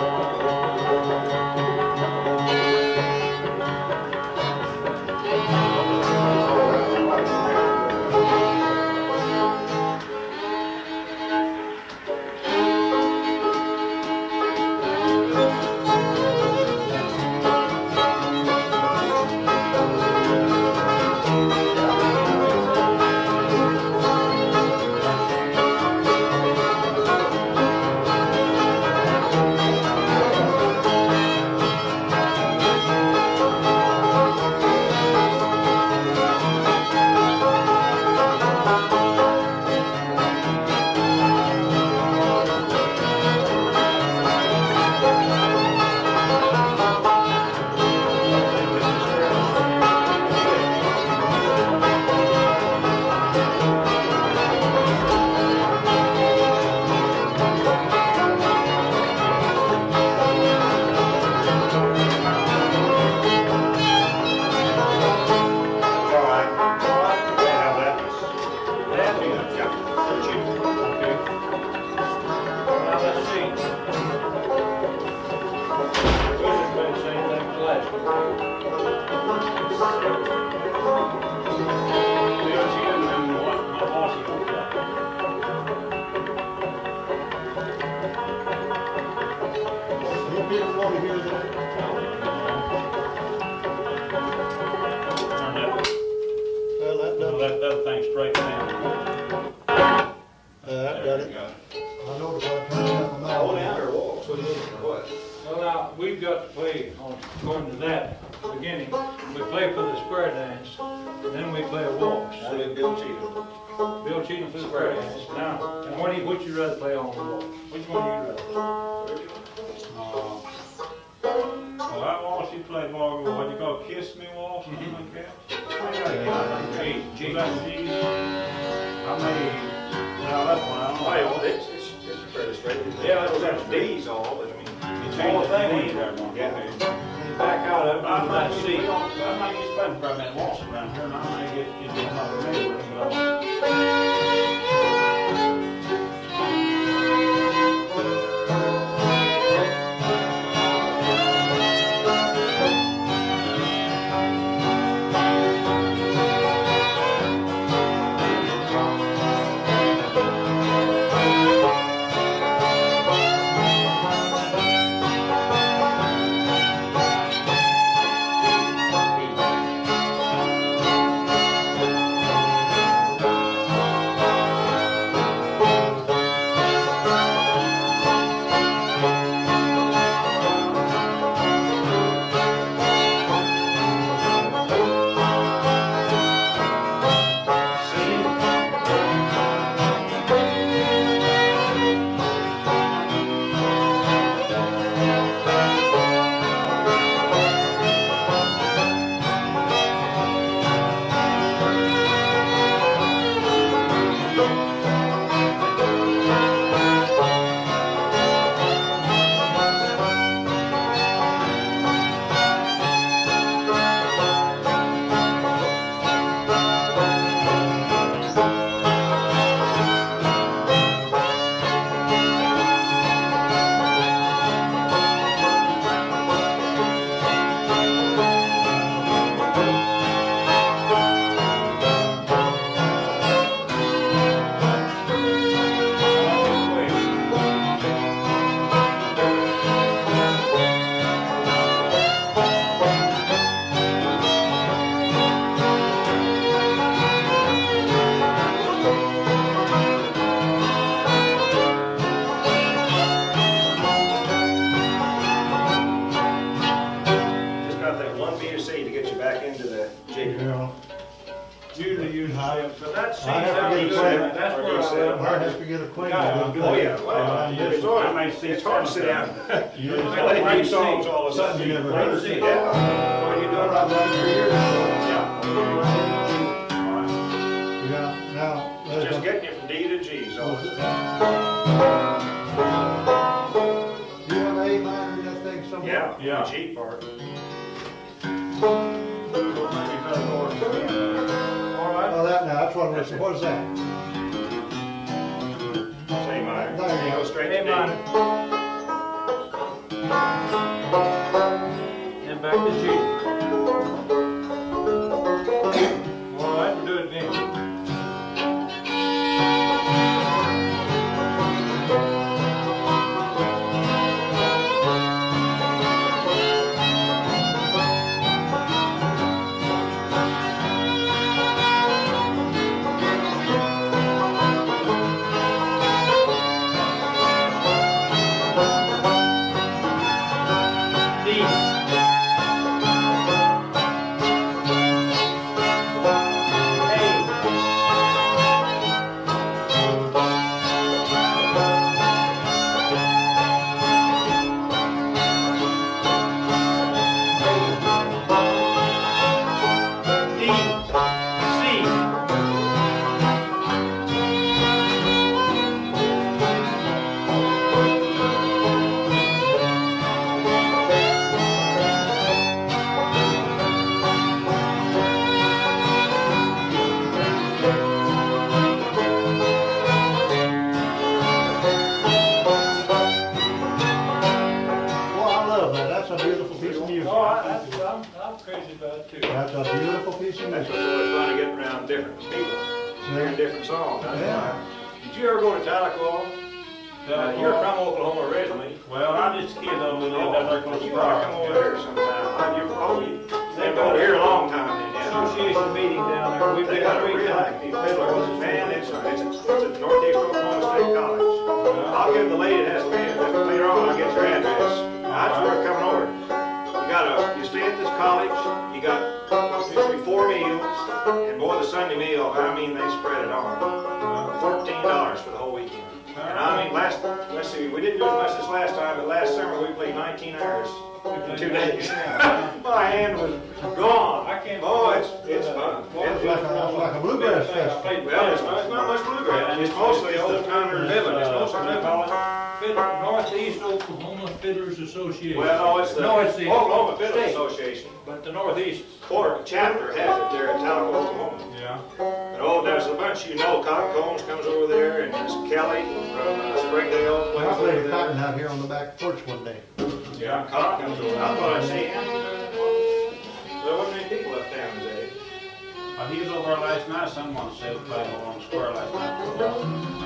That, that thing straight down. Uh, I've got it. I know if I turn it up a mile. Hold down or walk? What? Well, now, we've got to play, on according to that, beginning, we play for the square dance, then we play a waltz. I did Bill Cheatham. Bill Cheatham for the square dance. Now, and what do you, which you rather play on the waltz? Which one do you rather? Uh, well, that waltz you played more, what you call Kiss Me waltz, something like that? G, G. Was that G? I mean, now that one, I don't know. Oh, yeah, well, it's, it's, it's fairly straight. Yeah, Those have D's on, but I mean. It's all the thing. Yeah. you back out of it, I'm you not might used, see. we don't, I'm not used to putting from that waltzing around here, and I might get, get a lot of familiar with it, but I'll- Just got that one B to C to get you back into the jig. Yeah. Usually use high. So that seems I have to how get you a say plan. it, that's where I Or live. I have to get acquainted Yeah, with it. Oh, yeah, well, Uh, it's yes. hard. I may see It's hard to sit down. You They just play Play B songs C. all the time. something you never Play heard. C. Yeah. Well, you done I've done it for years. Yeah. Yeah, now, there's Just a- getting you from D to G's all the time. you have A minor in that thing somewhere? Yeah, Yeah. the G part. All right. Oh, that, now, that's what I'm listening, what is that? Say minor. There you You go. go straight A to D. minor. And back to G. All right, we'll do it again. That's a beautiful piece of That's music. what's always fun to get around different people, hearing different songs. That's Yeah. why. Did you ever go to Tahlequah? Uh, you're from Oklahoma originally. Well, I'm just a kid though, we lived Oh, out there close you to ought to come over there sometime. Uh, you, oh, you, they've been over here a long time then, yeah. Association meeting down there, we've They been got a three real times. active fiddler, man, it's, it's, it's at Northeast Oklahoma State College. I'll give the lady that has to be, later on I'll get your address. That's worth coming over. You gotta, you stay at this college, you got usually four meals, and boy, the Sunday meal, I mean, they spread it on. Fourteen dollars for the whole weekend. And I mean, last, let's see, we didn't do as much this last time, but last summer we played nineteen hours in two days. My hand was gone. I can't. Oh, it's, it's fun. It's It's like a, it's like a bluegrass fest. well, it's not, it's not much bluegrass. It's mostly old timers living. It's mostly living. Fiddler- Northeast Oklahoma Fiddlers Association. Well, no, it's the No, it's the Oklahoma Fiddle state. Association. But the Northeast. Or chapter has it there in Talco, Oklahoma. Yeah. But oh, there's a bunch, you know, Cotton Combs comes over there, and there's Kelly from uh, Springdale. plays I over played there. cotton out here on the back porch one day. Yeah, Cotton comes over. I thought I seen him. There wasn't any people up town today. Uh, he was over there last night. Someone said playing along the square last night.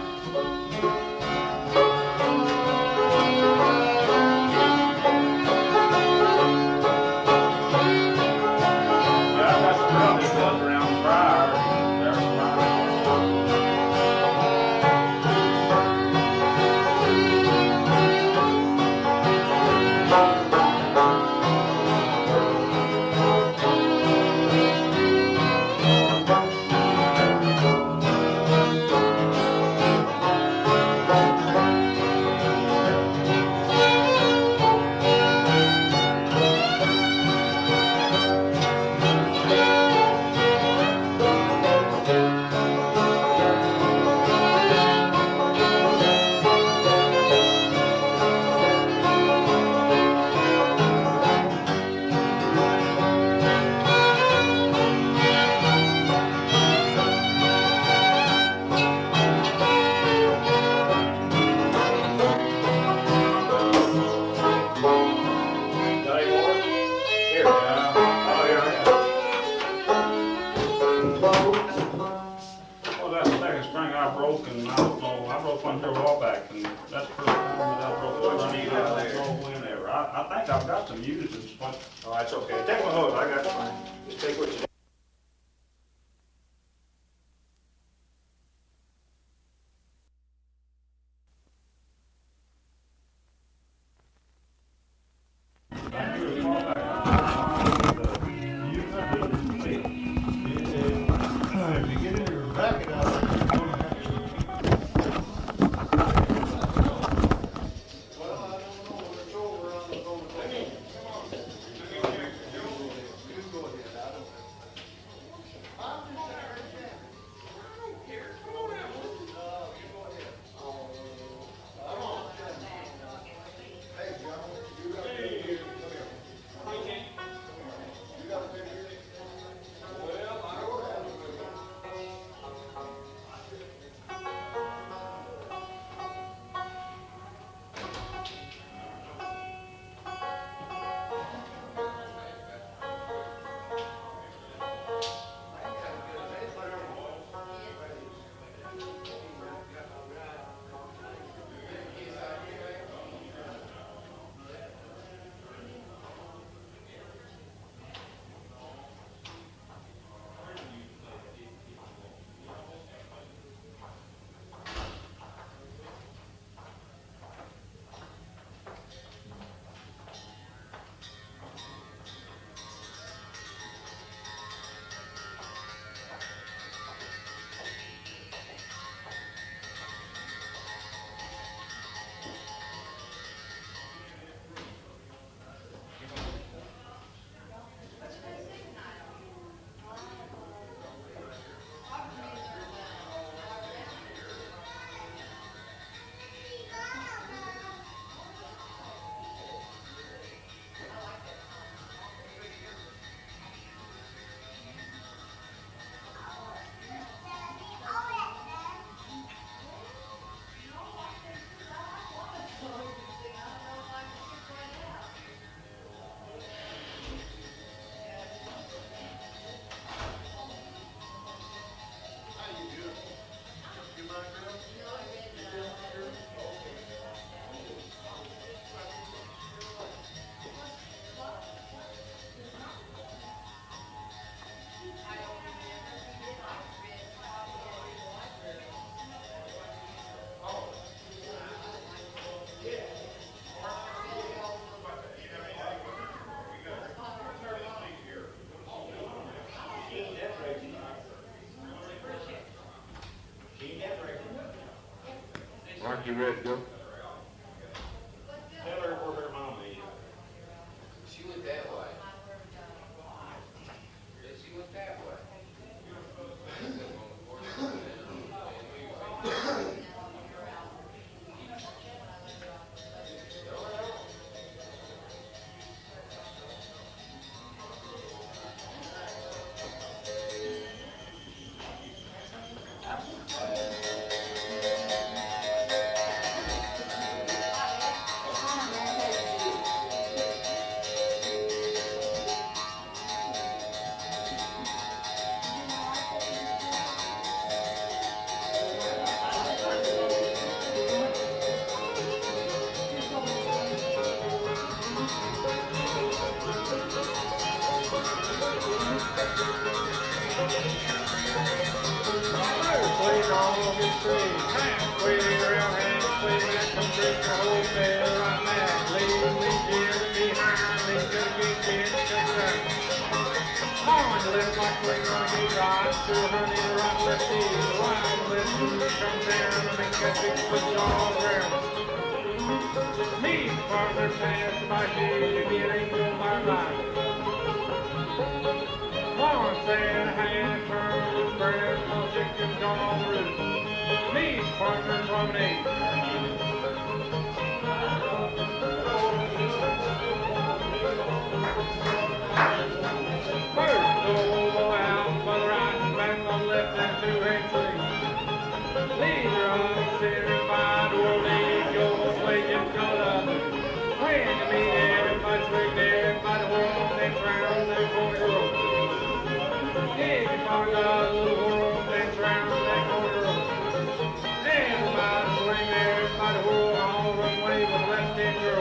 Oh, that's okay. Take one of those. I got mine. Just take what you need. Aren't you ready to go? Tell her where her mama is. She went that way. Yeah, she went that way. Swing on his tree, halfway around, halfway back, come take the whole bed right back. Leave me just behind me, gonna get this checked out. On the left, like we're gonna get right, to honey, the right, lefty, the right, lefty, come down and make that big switch all around. Me, farther past my shoes, you get angel my life. Once and a half turns, bread, no chicken's gone on the roof. Me, partner, promenade. First, go out by the right and back on the left and two and three. Leader of the center by the world league, go one way, just go the other. When you meet everybody, swing there, everybody world, next round, next corner road. If you find a little world, next round, next corner road. Everybody swing there, everybody world, all run away with the left-hand girl.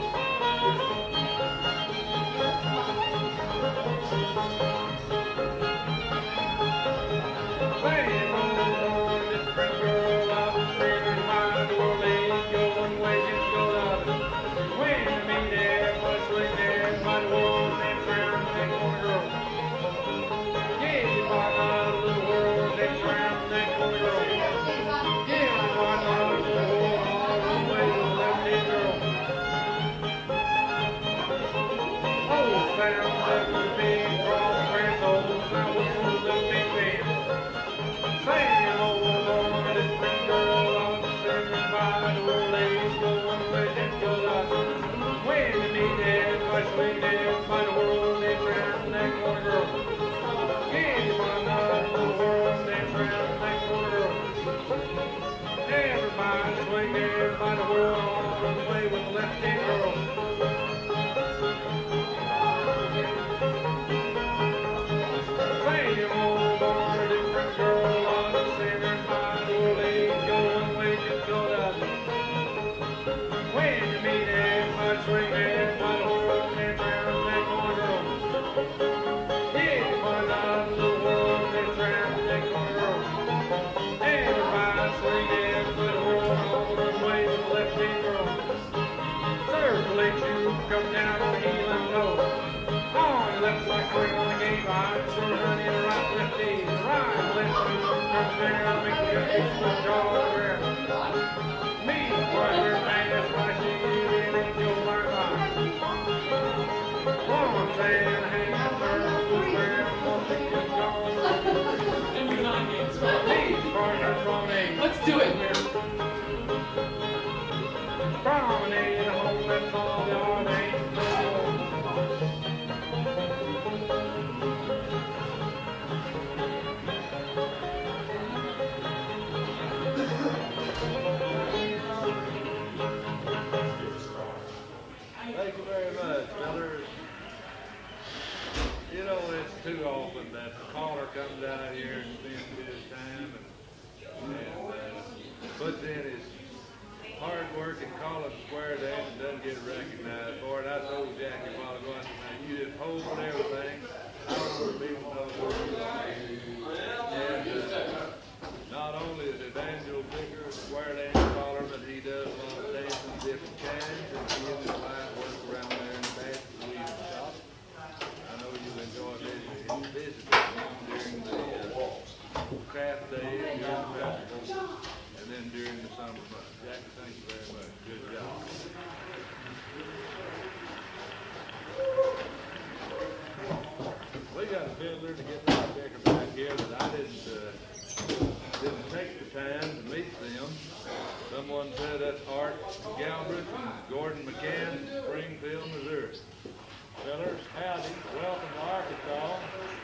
Come down on the heel and go. On the left like we're gonna game right. So honey, the right, lefty, the right, lefty. Come down, make your big switch all around. Me, partner, man, that's my shoe, and angel my life. One and a half turns around, one thing is gone. Me, partner, from me. Let's do it. Promenade home, that's all y'all ain't no more. Thank you very much, fellas. You know, it's too often that the caller comes out here and spends his time and, and uh, puts in his hard work and calling square dance and doesn't get recognized for it. I told Jackie a while ago, I said, man, you just hold with everything. I don't want to be with no more. And uh, not only is Evangel Vicker a square dance caller, but he does a lot of dancing, different kinds, and he and his wife work around there in the back of the weaving shop. I know you'll enjoy visiting, visiting him during the uh, craft day and during the festival, and then during the summer months. Jackie, thank you very much. Good job. We got a fiddler to get Art Decker back here that I didn't uh, didn't take the time to meet them. Someone said that's Art Galbraith and Gordon McCann, Springfield, Missouri. Fellers, howdy. Welcome to Arkansas.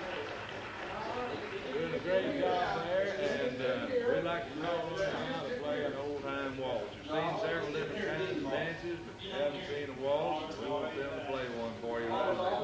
Doing a great job there, and uh, we'd like to call them now to play an old-time waltz. You've seen several different kinds of dances, but you haven't seen a waltz. We want them to play one for you right now.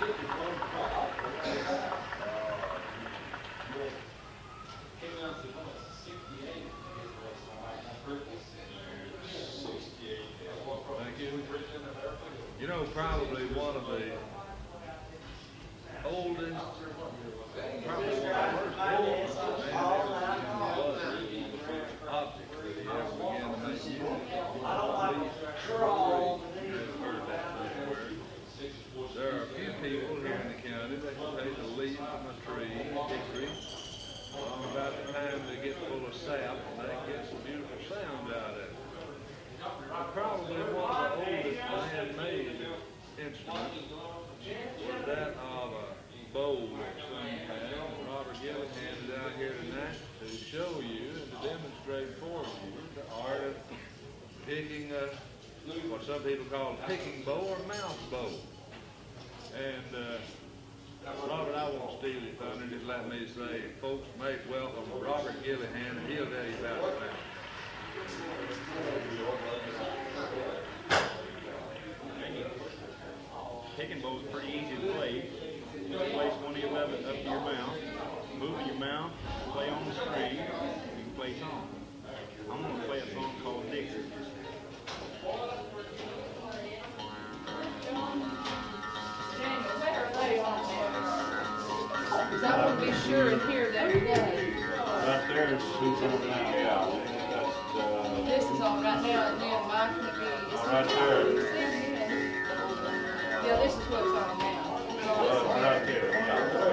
You know, probably one of the oldest, probably one of the first objects that he ever began to make use of. There are a few people here in the county that can take a leaf from a tree, a hickory, along about the time they get full of sap, and they get some beautiful sound out of it. Probably one of the oldest man-made instruments was that of a bow that some had. Robert Gilliham handed out here tonight to show you and to demonstrate for you the art of picking a, what some people call a picking bow or mouse bow. And uh, Robert, I won't steal your thunder, just let me say, folks, make welcome Robert Gilliham, and he'll tell you about it now. Picking bow is pretty easy to play. Just place one eleven up to your mouth, move your mouth, play on the string, you can play song. I'm going to play a song called Dixie. Because I want to be sure and hear that every day. Right there is who's on now. Yeah. That's, uh, This is all right now, and then mine can be. all right there. Yeah, this is what's on now. Uh, right there. Yeah.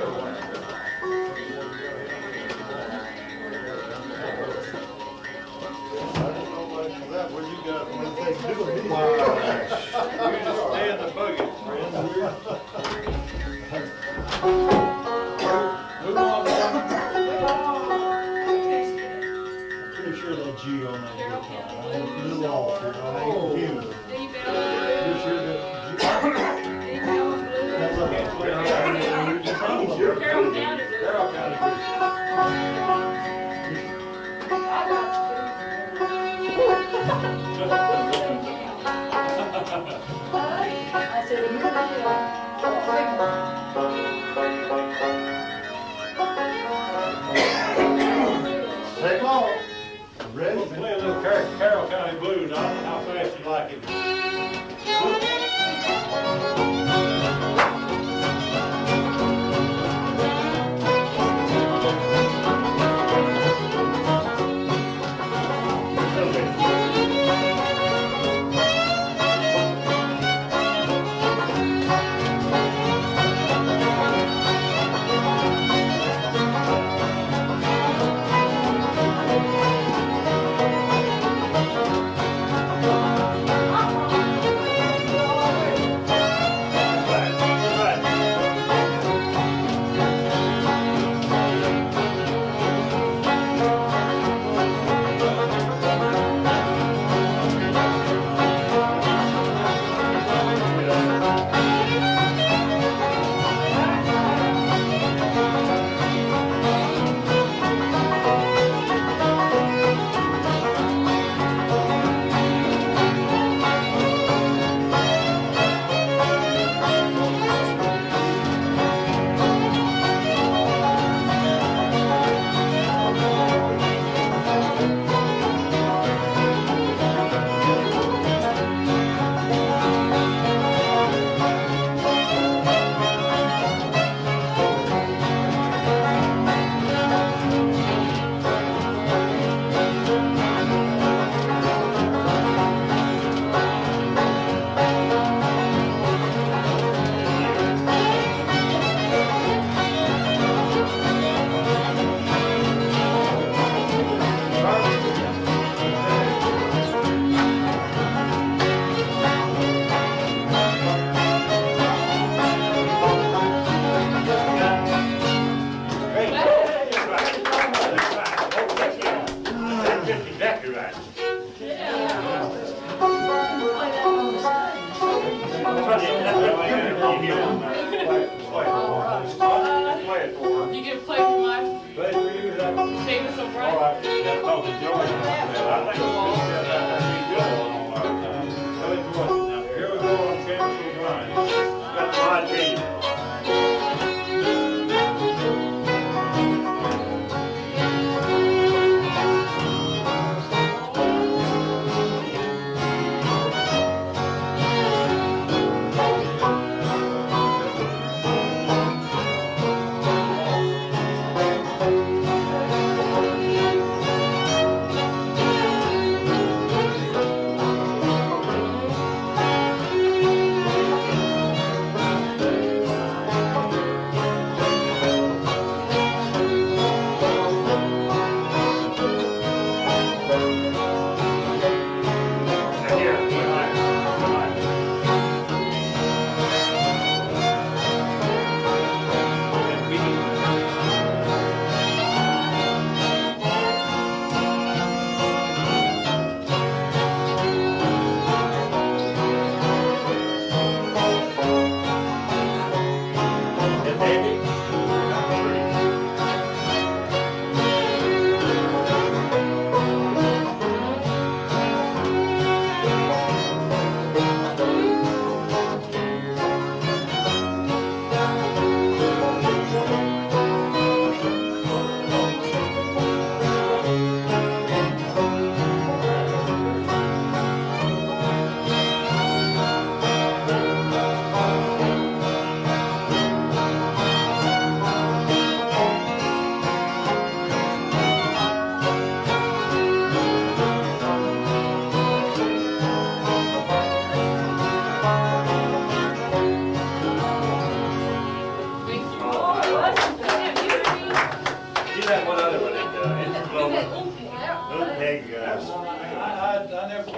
Where you got one thing to do with me? You just stay in the buggy, friend. Move on. I'm pretty sure that G on that guitar. I'm a little off here. I ain't confused. Pretty sure that G. That's a Carol County. Carol County. I said, you Take off. Ready? We'll play a little Car Carroll County blues. I don't know how fast you like it. Got the hot team.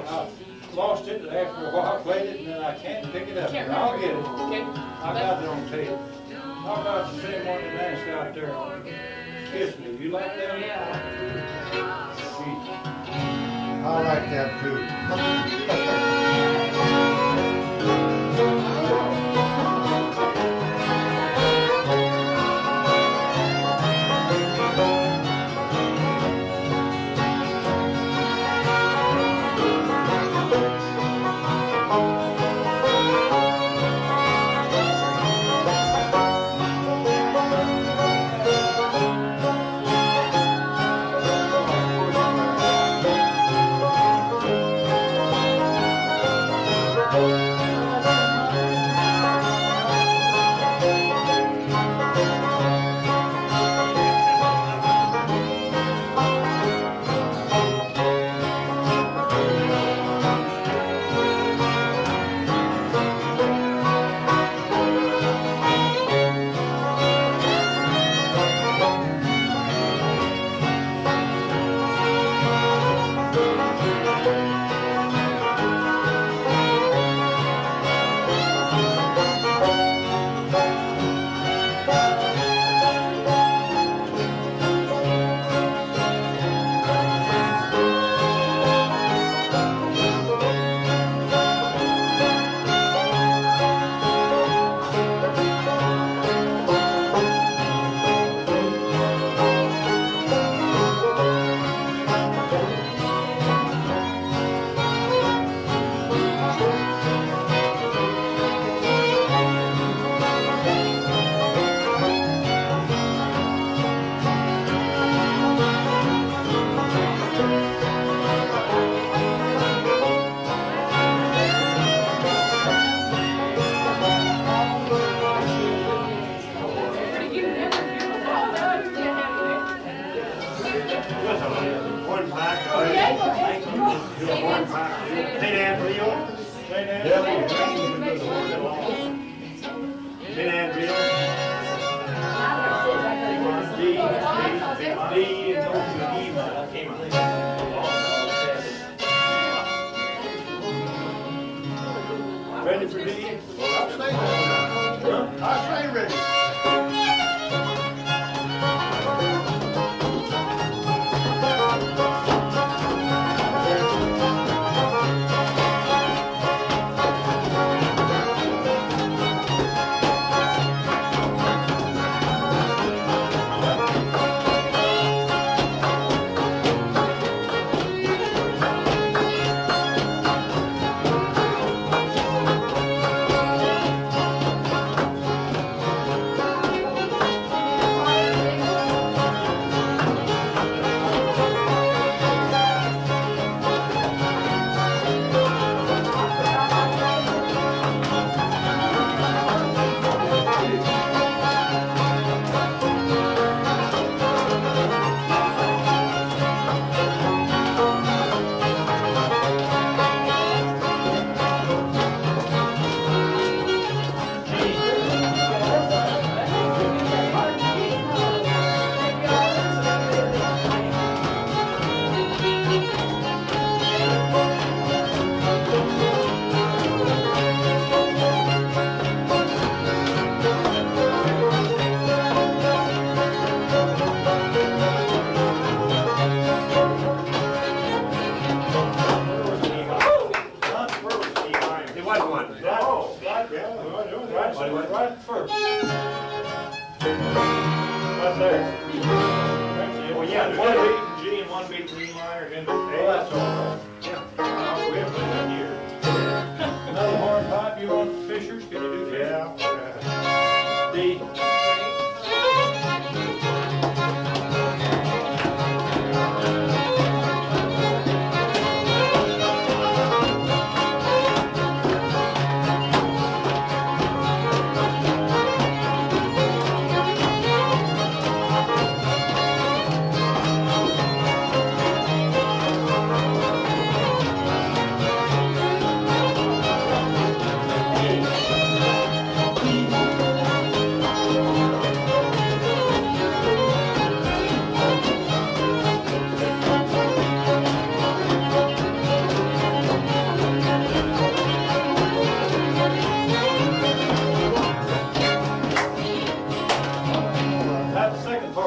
I lost it after a while, played it, and then I can't pick it up. But I'll get it. I got it on tape. How about the same one that danced out there on Kiss Me? You like that? Yeah. I like that too. Ready for D? I'll stay ready. Huh? I'll stay ready.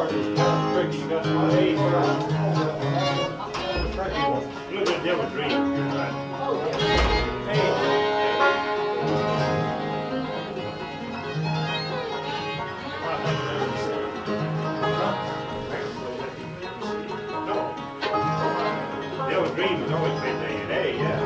part is kind of tricky. You got to know A first. A little bit different dream. You're right. The old dream has always been there in A, yeah.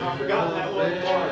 I've forgotten that little part.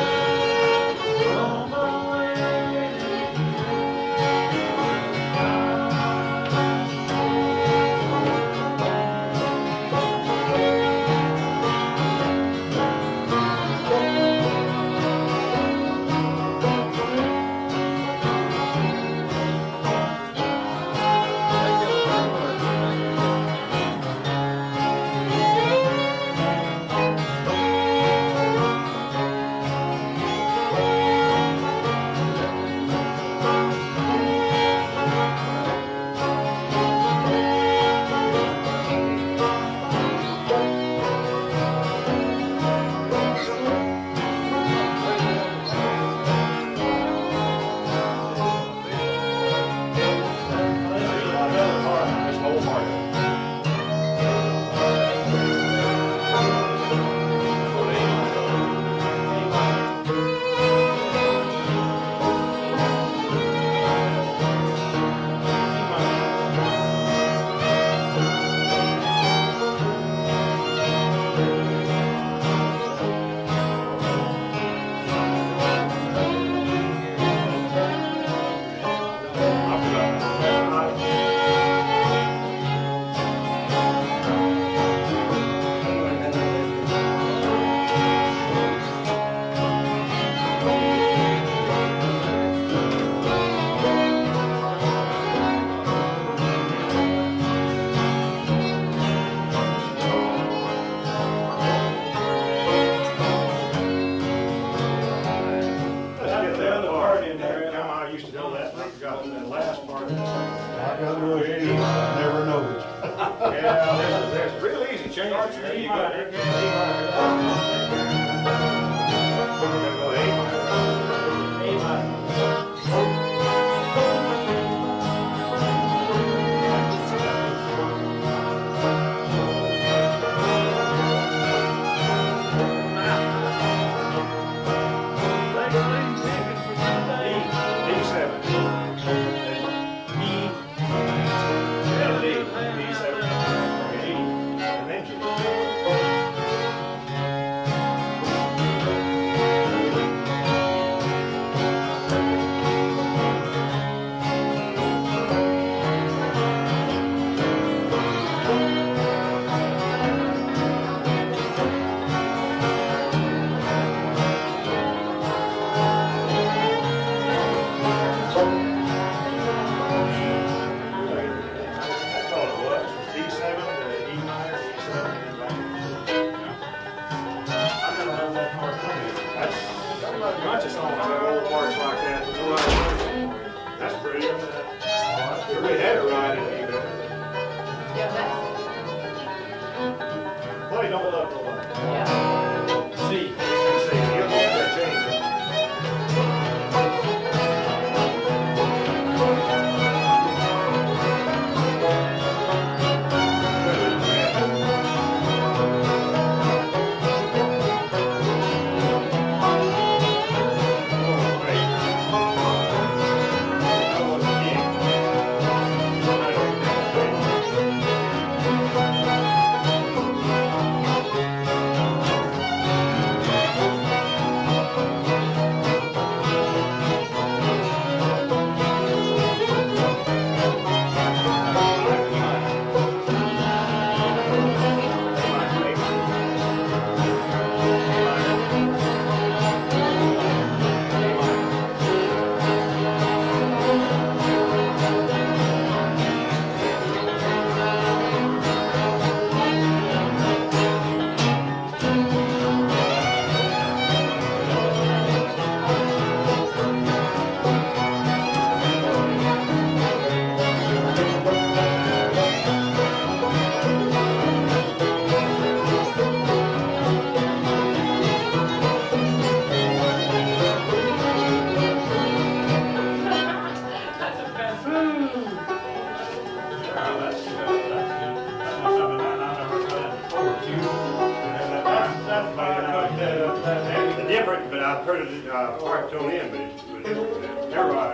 Different, but I've heard it uh, part tone in, but it's, but it's everybody.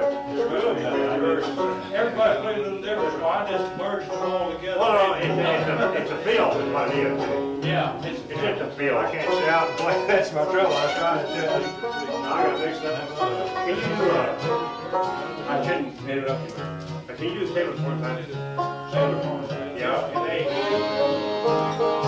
Everybody plays a little different, so I just merged them all together. Well, no, it's, it's, a, it's a feel, is what it is. Yeah, it's, it's just a feel. I can't shout and play. That's my trouble. I was trying to tell you. I got mixed up. Uh, can you do uh, I shouldn't hit it up. But can you do tablespoon time? Tablespoon. Yeah, and eight.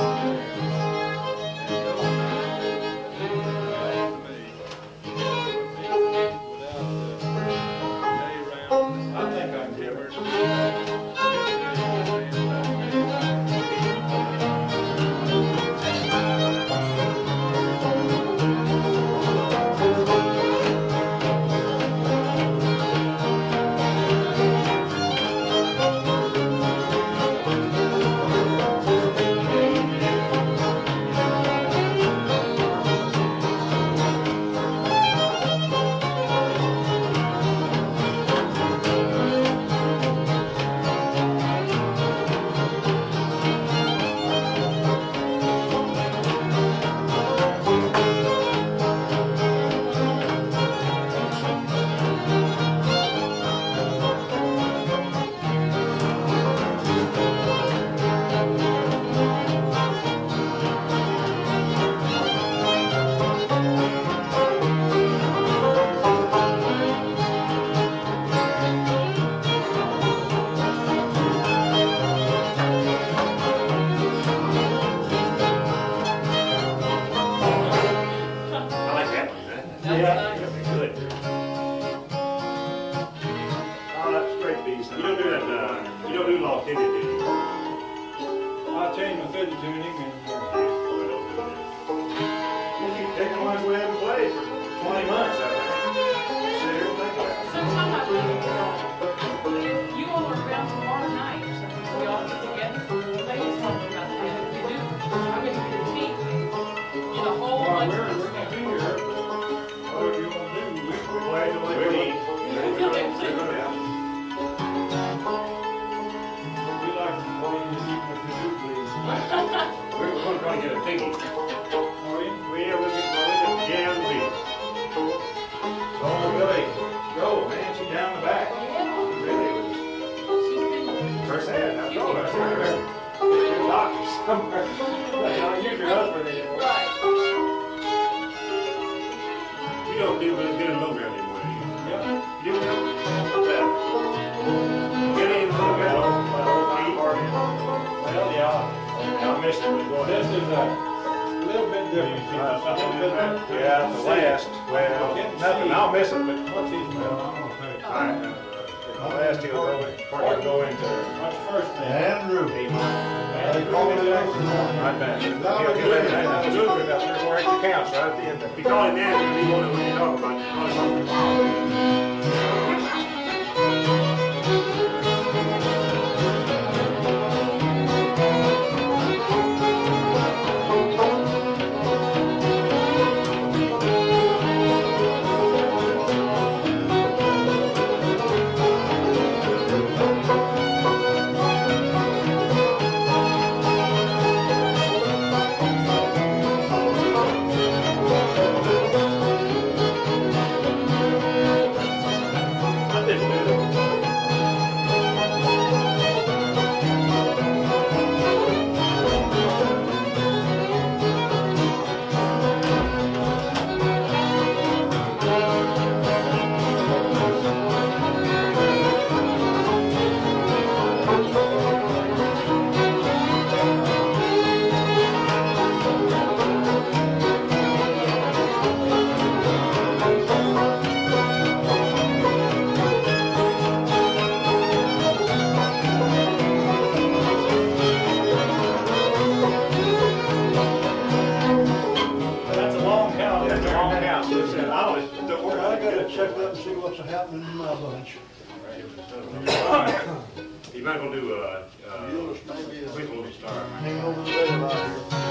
You might want to do uh, uh, quick little star. Hang over the bed out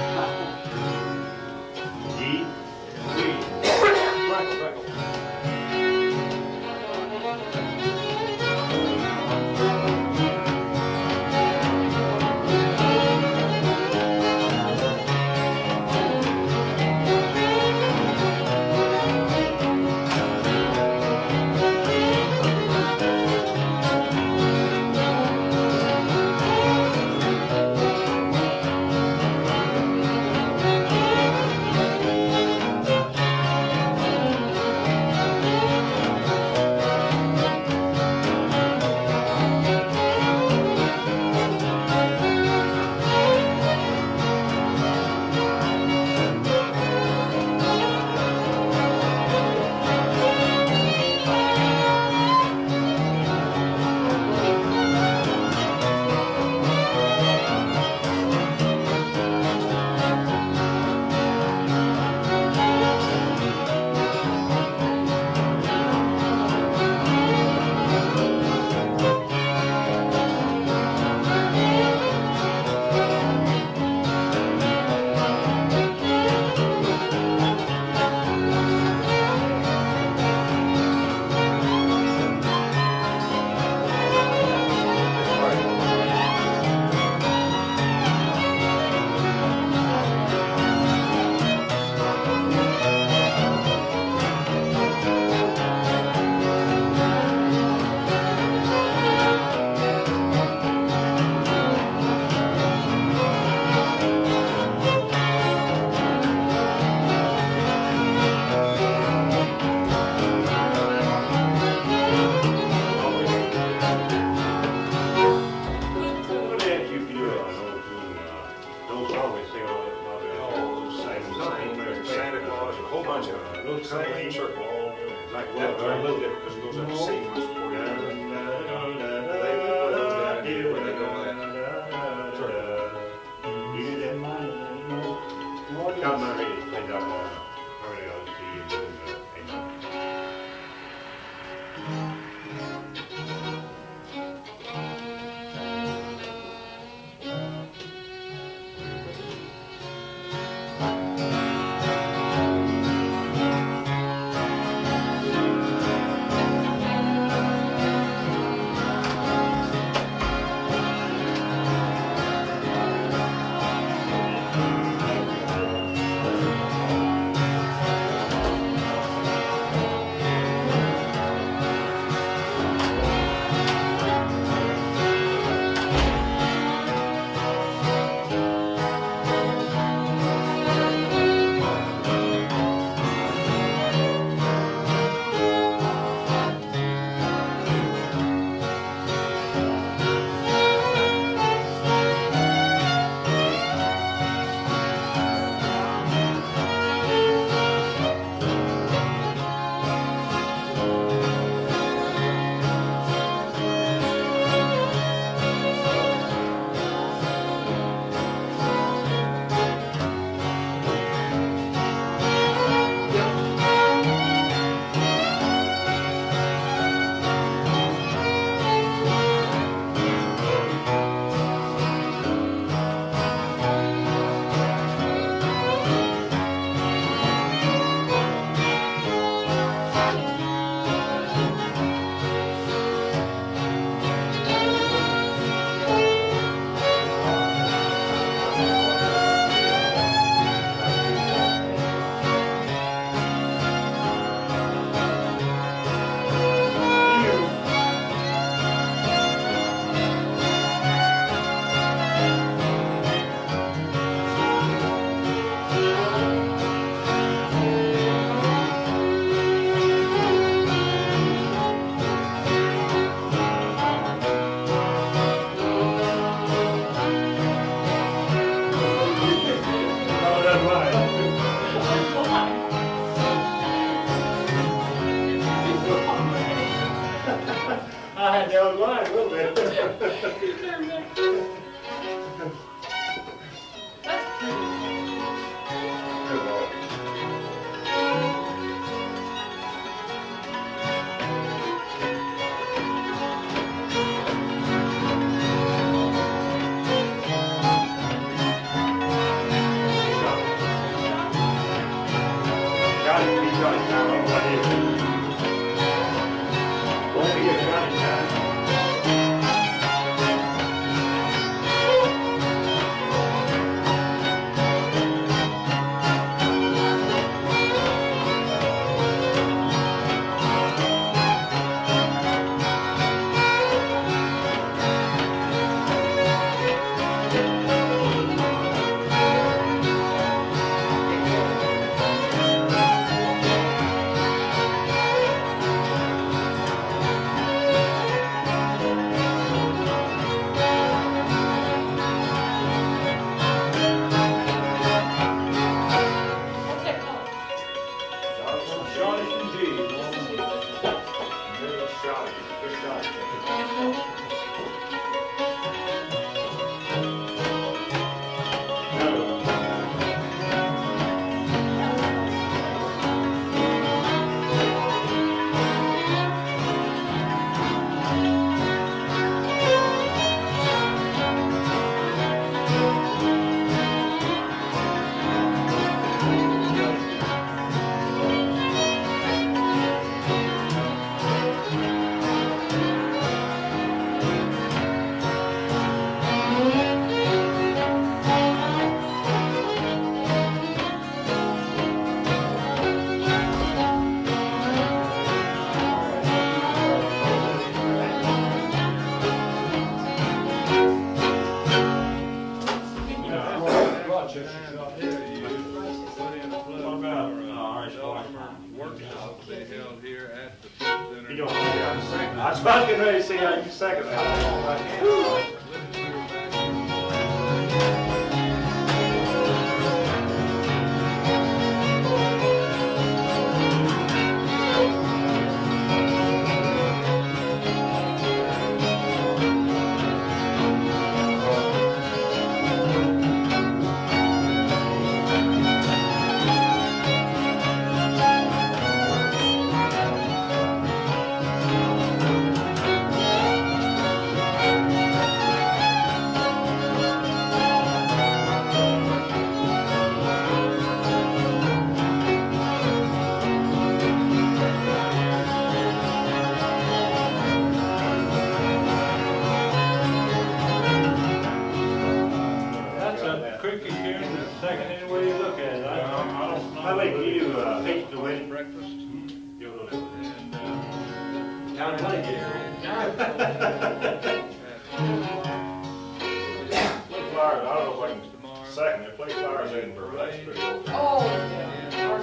here. G, G, Freckle, Freckle. whole bunch of uh, little same circle all over there. Like that, but a little different because it goes up the same ones before you. God, my lady played up uh, Harmony on the T and uh, Amen. I had to line a little bit. I was about getting ready to see how you second that. Billy, can you uh, teach the wedding? Breakfast. You'll do it. And, uh, Kind of money getting Play Flyers, I don't know if I can second it. Play Flyers Edinburgh, that's pretty cool. Oh, yeah.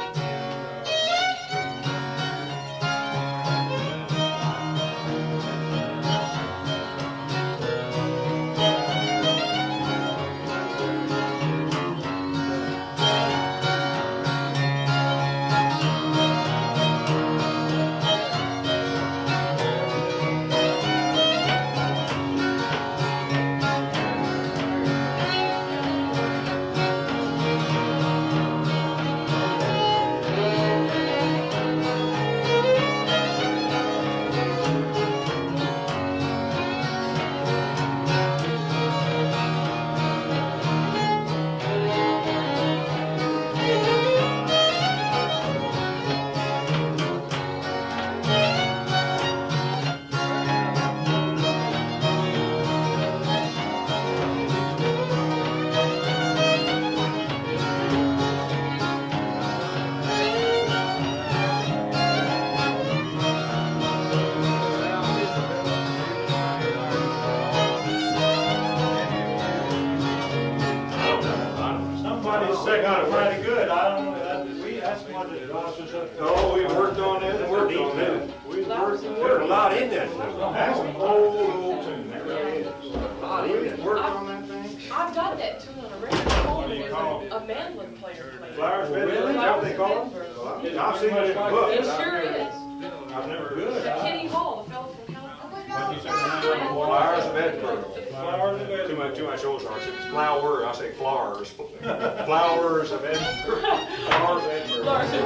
They got it mighty good. I don't know. That, we, that's what it draws us up. Oh, we worked on it and worked on it. We worked, there's a lot in that. That's an old, old tune. That really is. A lot in it. Worked on that thing. I've got that tune on a record. What do you call it? A mandolin player played. Flowers Bedford? Is that what they call it? I've seen it in the book. It sure is. I've never good. Kenny Hall, the fellow from California. Flowers of Edinburgh. Flowers of Edinburgh. Too much, too much Ozarks. If it's flower, I say flowers. Flowers of Edinburgh. Flowers of Edinburgh.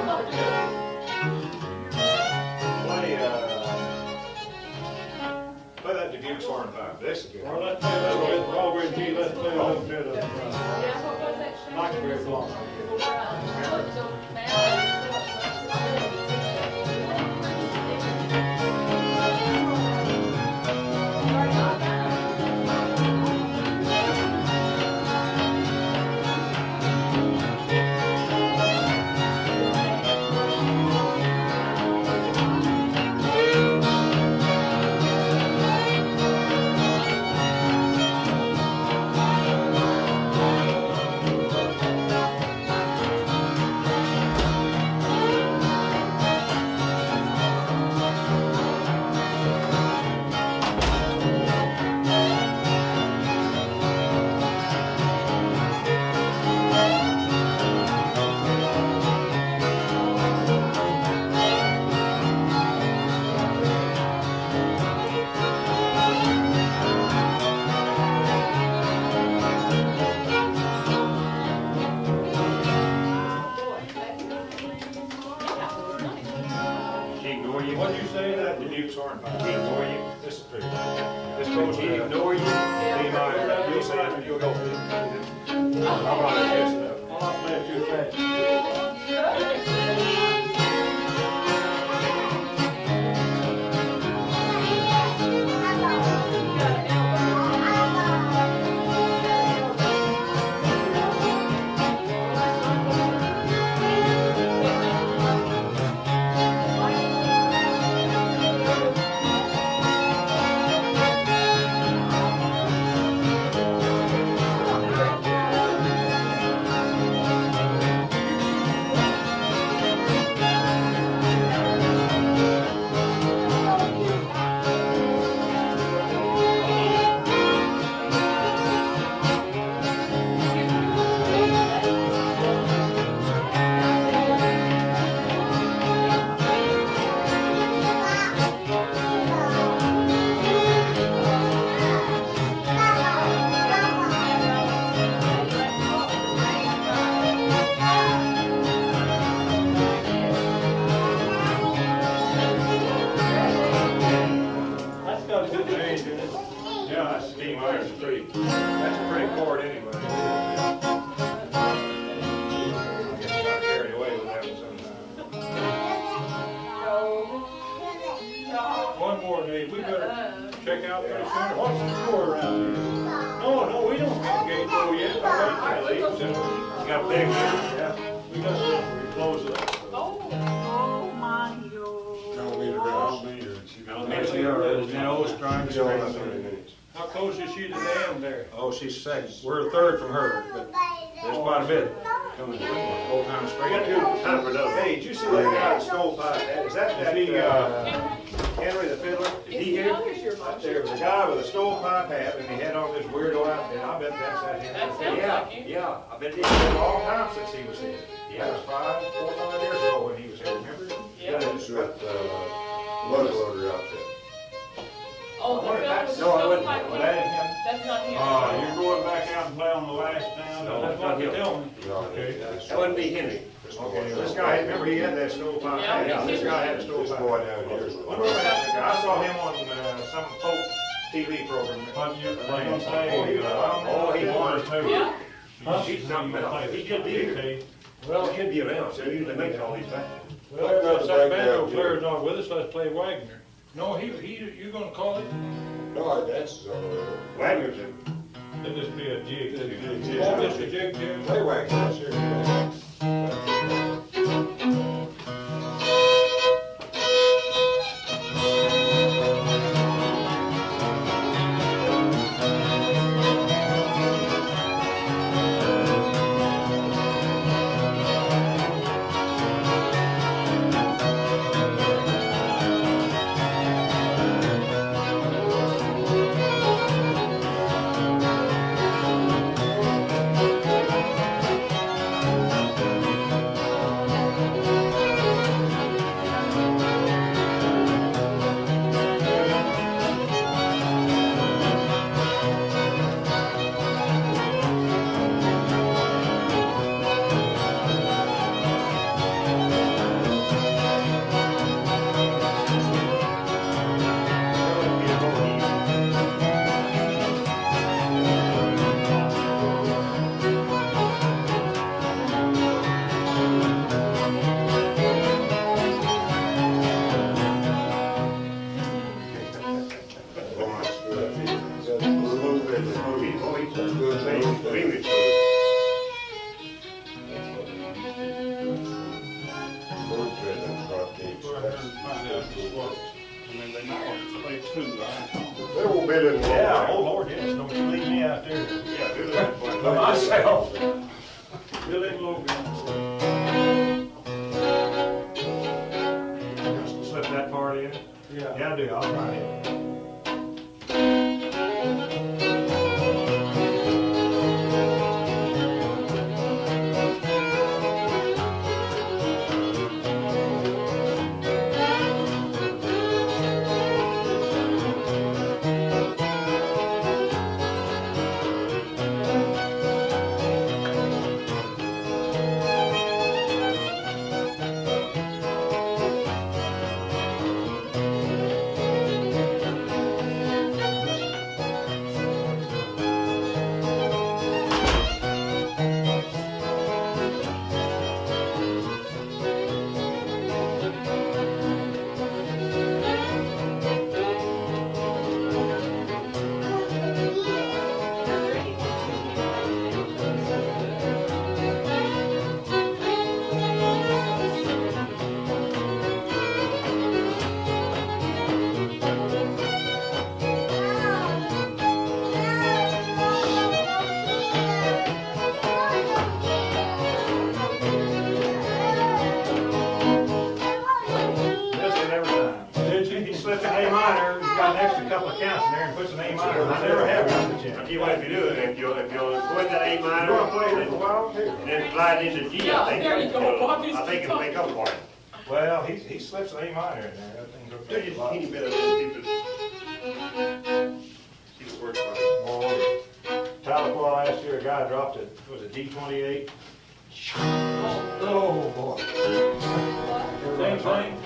Play, uh, play that Dubuque's horn pipe. This is good. Well, let's play a little bit, while we're in G, let's play a little bit of, uh, Yeah, what was that? Blackberry Blonde. What'd you say? That Dubuque's horn pipe. Ignore you. This is pretty good. This goes to ignore you. B minor. You'll say it, you'll go for it. I'm not against that. I'll not play it too fast. One more, Dave. We better check out pretty soon. What's the score around here? No, no, we don't have a game go yet. All right, Kelly. You got a big one. Yeah, we got a down the Still on street. that thirty minutes. How close is she to the end there? Oh, she's second. We're third from her, but there's quite a bit coming whole time We straight. got two time for those. Hey, did you see that guy with stovepipe hat? Is that that, He, uh, Henry the Fiddler? Is he here? Here's your mom. There was a guy with a stovepipe hat, and he had on this weirdo outfit. I bet that's that That Henry. sounds Yeah, like him. yeah. I bet it's been a long time since he was here. That was five, four, five years ago when he was here, remember? Yeah. It's with, uh, muzzleloader outfit. Oh, the fellow with the No, I wouldn't. stovepipe Well, hat? that ain't him. That's not him. Uh, you're going back out and play on the last down, No, that's what they tell me. No, Okay. that's- That wouldn't be Henry. Okay, well, this guy, remember he had that stovepipe Yeah, hat? Yeah, this guy had a This stovepipe. boy down here is. Wonder where that guy- I saw him on, uh, some folk T V program. What you play Oh, and he, say? uh, oh, he won. Yeah. Huh? He's something else. He should be here. Well, He should be around, so he usually makes all these back. well, if that banjo player's not with us, let's play Wagner. No, he, he, you gonna call him? No, our dances on the way. Wagner's in. It'll just be a jig. It'll be a jig. Oh, just a jig, Jim? Play wax, yes, sir. They won't be in. Yeah, oh Lord, yes, don't you leave me out there. Yeah, do that. By myself. Billy Logan. Slip that part in? Yeah. Yeah, I do, I'll try it. Yeah, there you go, Bob. I think it'll make up for it. Well, he, he slips an A minor in there. That thing goes. Do you a teeny bit of it, keep it, keep it working right. Oh, Tahlequah last year, a guy dropped it, was it D twenty-eight? Oh, boy. Same thing.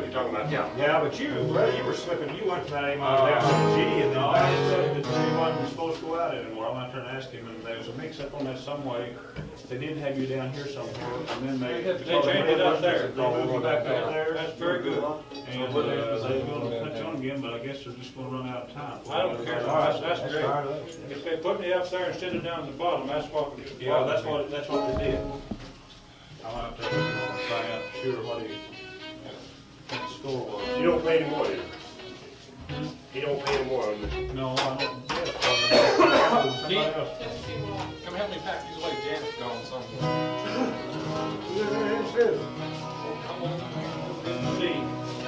what you're talking about. Yeah. Yeah, but you, well, you were slipping, you went from that A minor down to the G and then No, I back. just said that he wasn't supposed to go out anymore. I went there and asked him, and there was a mix-up on that some way. They did have you down here somewhere, and then they... They changed it up there. They moved you back up there. That's very good. And uh, they're gonna put you on again, but I guess they're just gonna run out of time. I don't care, that's, that's great. If they put me up there instead of down at the bottom, that's what. Yeah, that's what, that's what they did. I went up there and I'm gonna find out for sure what he, what the score was. You don't pay anymore, do you? You don't pay anymore on this. No, I don't get it. Somebody else. Come help me pack these away, Janet's gone somewhere. Come on. See.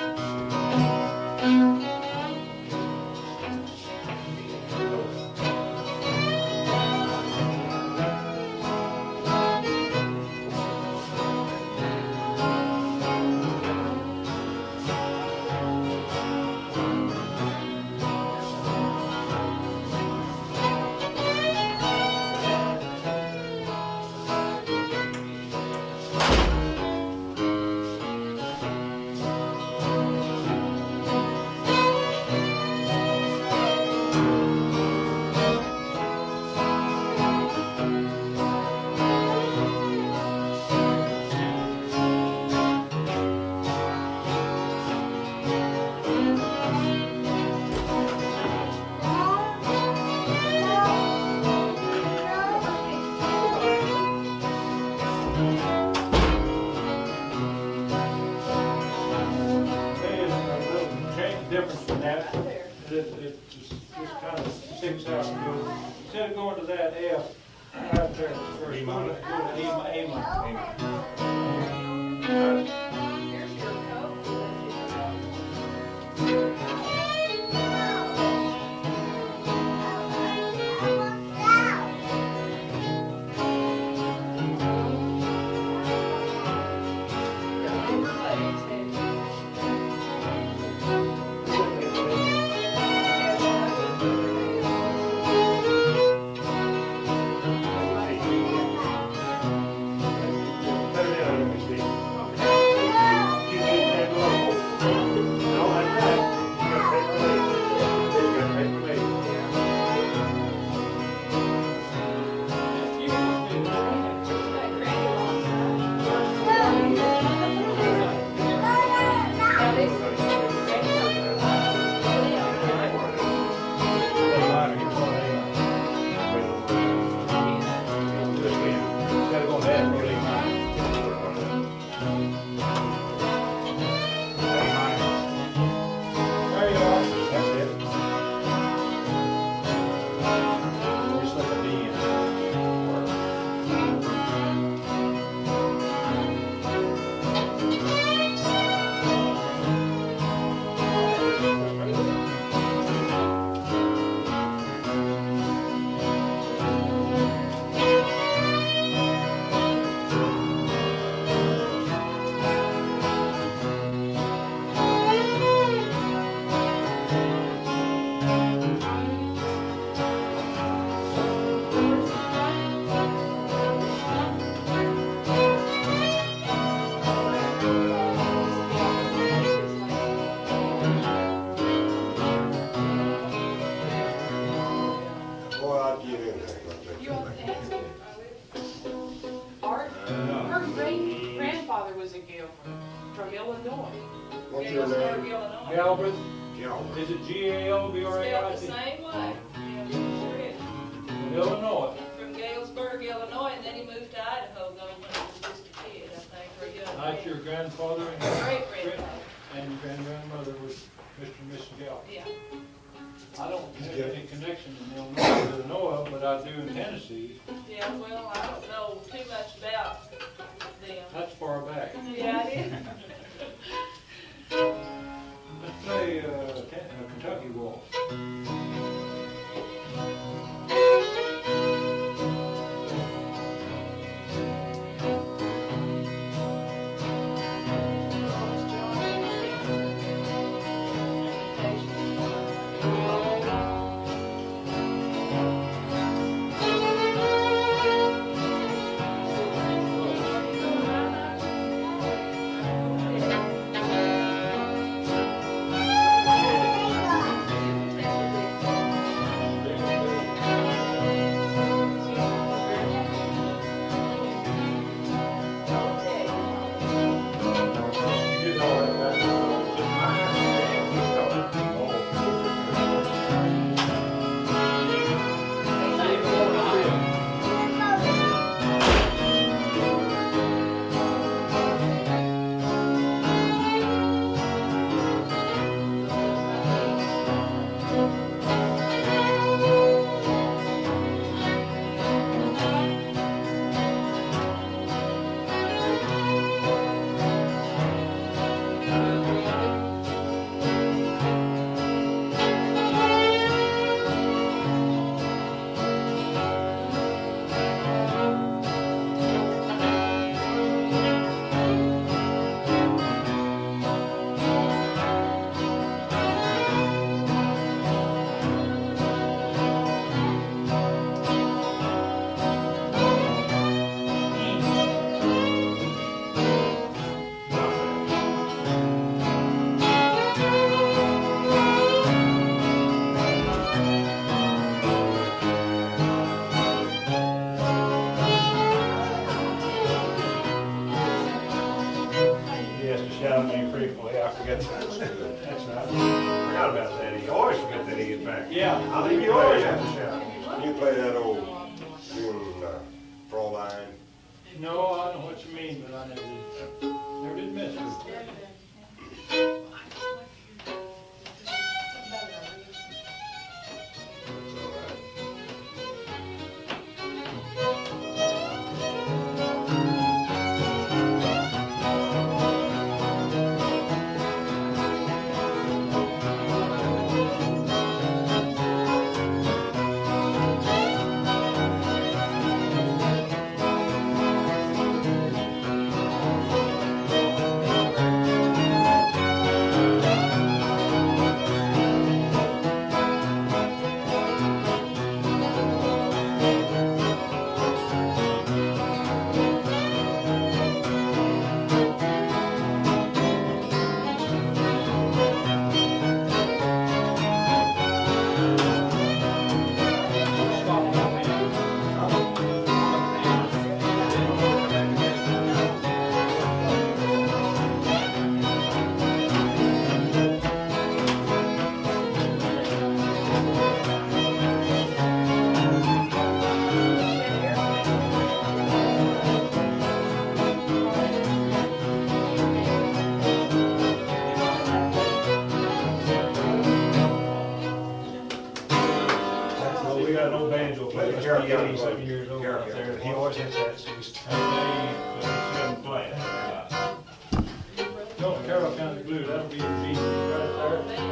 Difference from that, it, it just, just kind of sticks out and goes, instead of going to that F, right there, the first one, go to A, A minor. Galbraith? Is it G A L B R A I T? Spelled the same way. Yeah, sure is. From Illinois. From Galesburg, Illinois, and then he moved to Idaho though when he was just a kid, I think, or a young man. That's your grandfather and your Great grandfather. and your grand grandmother was Mister and Missus Galbraith. Yeah. I don't have any connection in Illinois that I know of, but I do in Tennessee. Yeah, well, I don't know too much about them. That's far back. Yeah, it is. Let's play uh, Ten- uh, Kentucky Waltz. Thank you. down me frequently. I forget that. That's right. I forgot about that. You always forget that he gets back. Yeah. I think you always have to shout. You play that old tune, uh, Fraulein. No, I don't know what you mean, but I never did, never did miss it. eighty-seven years old out there. He always hits that. So he's doesn't play it. Don't Carroll County Blues, that'll be the beat right there.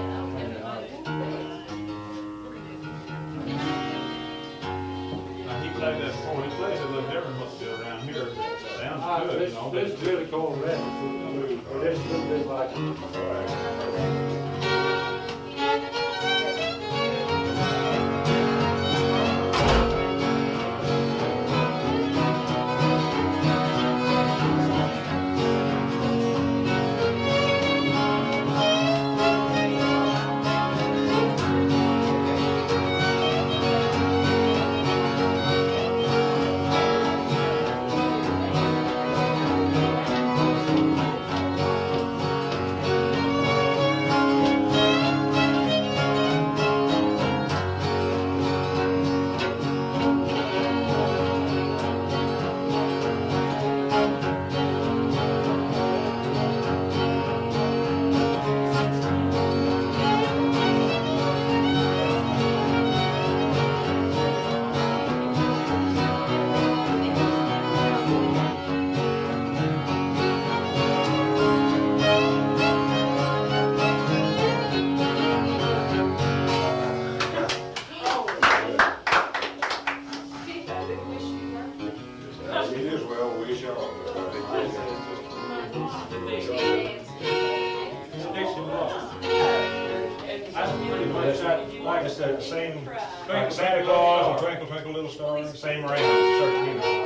Now, he played that before. He plays a little different what they do around here. It sounds Ah, good. this, You know, this is really called Red Blues, but it's a little bit like it. Like Santa Claus and Twinkle Twinkle Little Star, same around, certain, you know.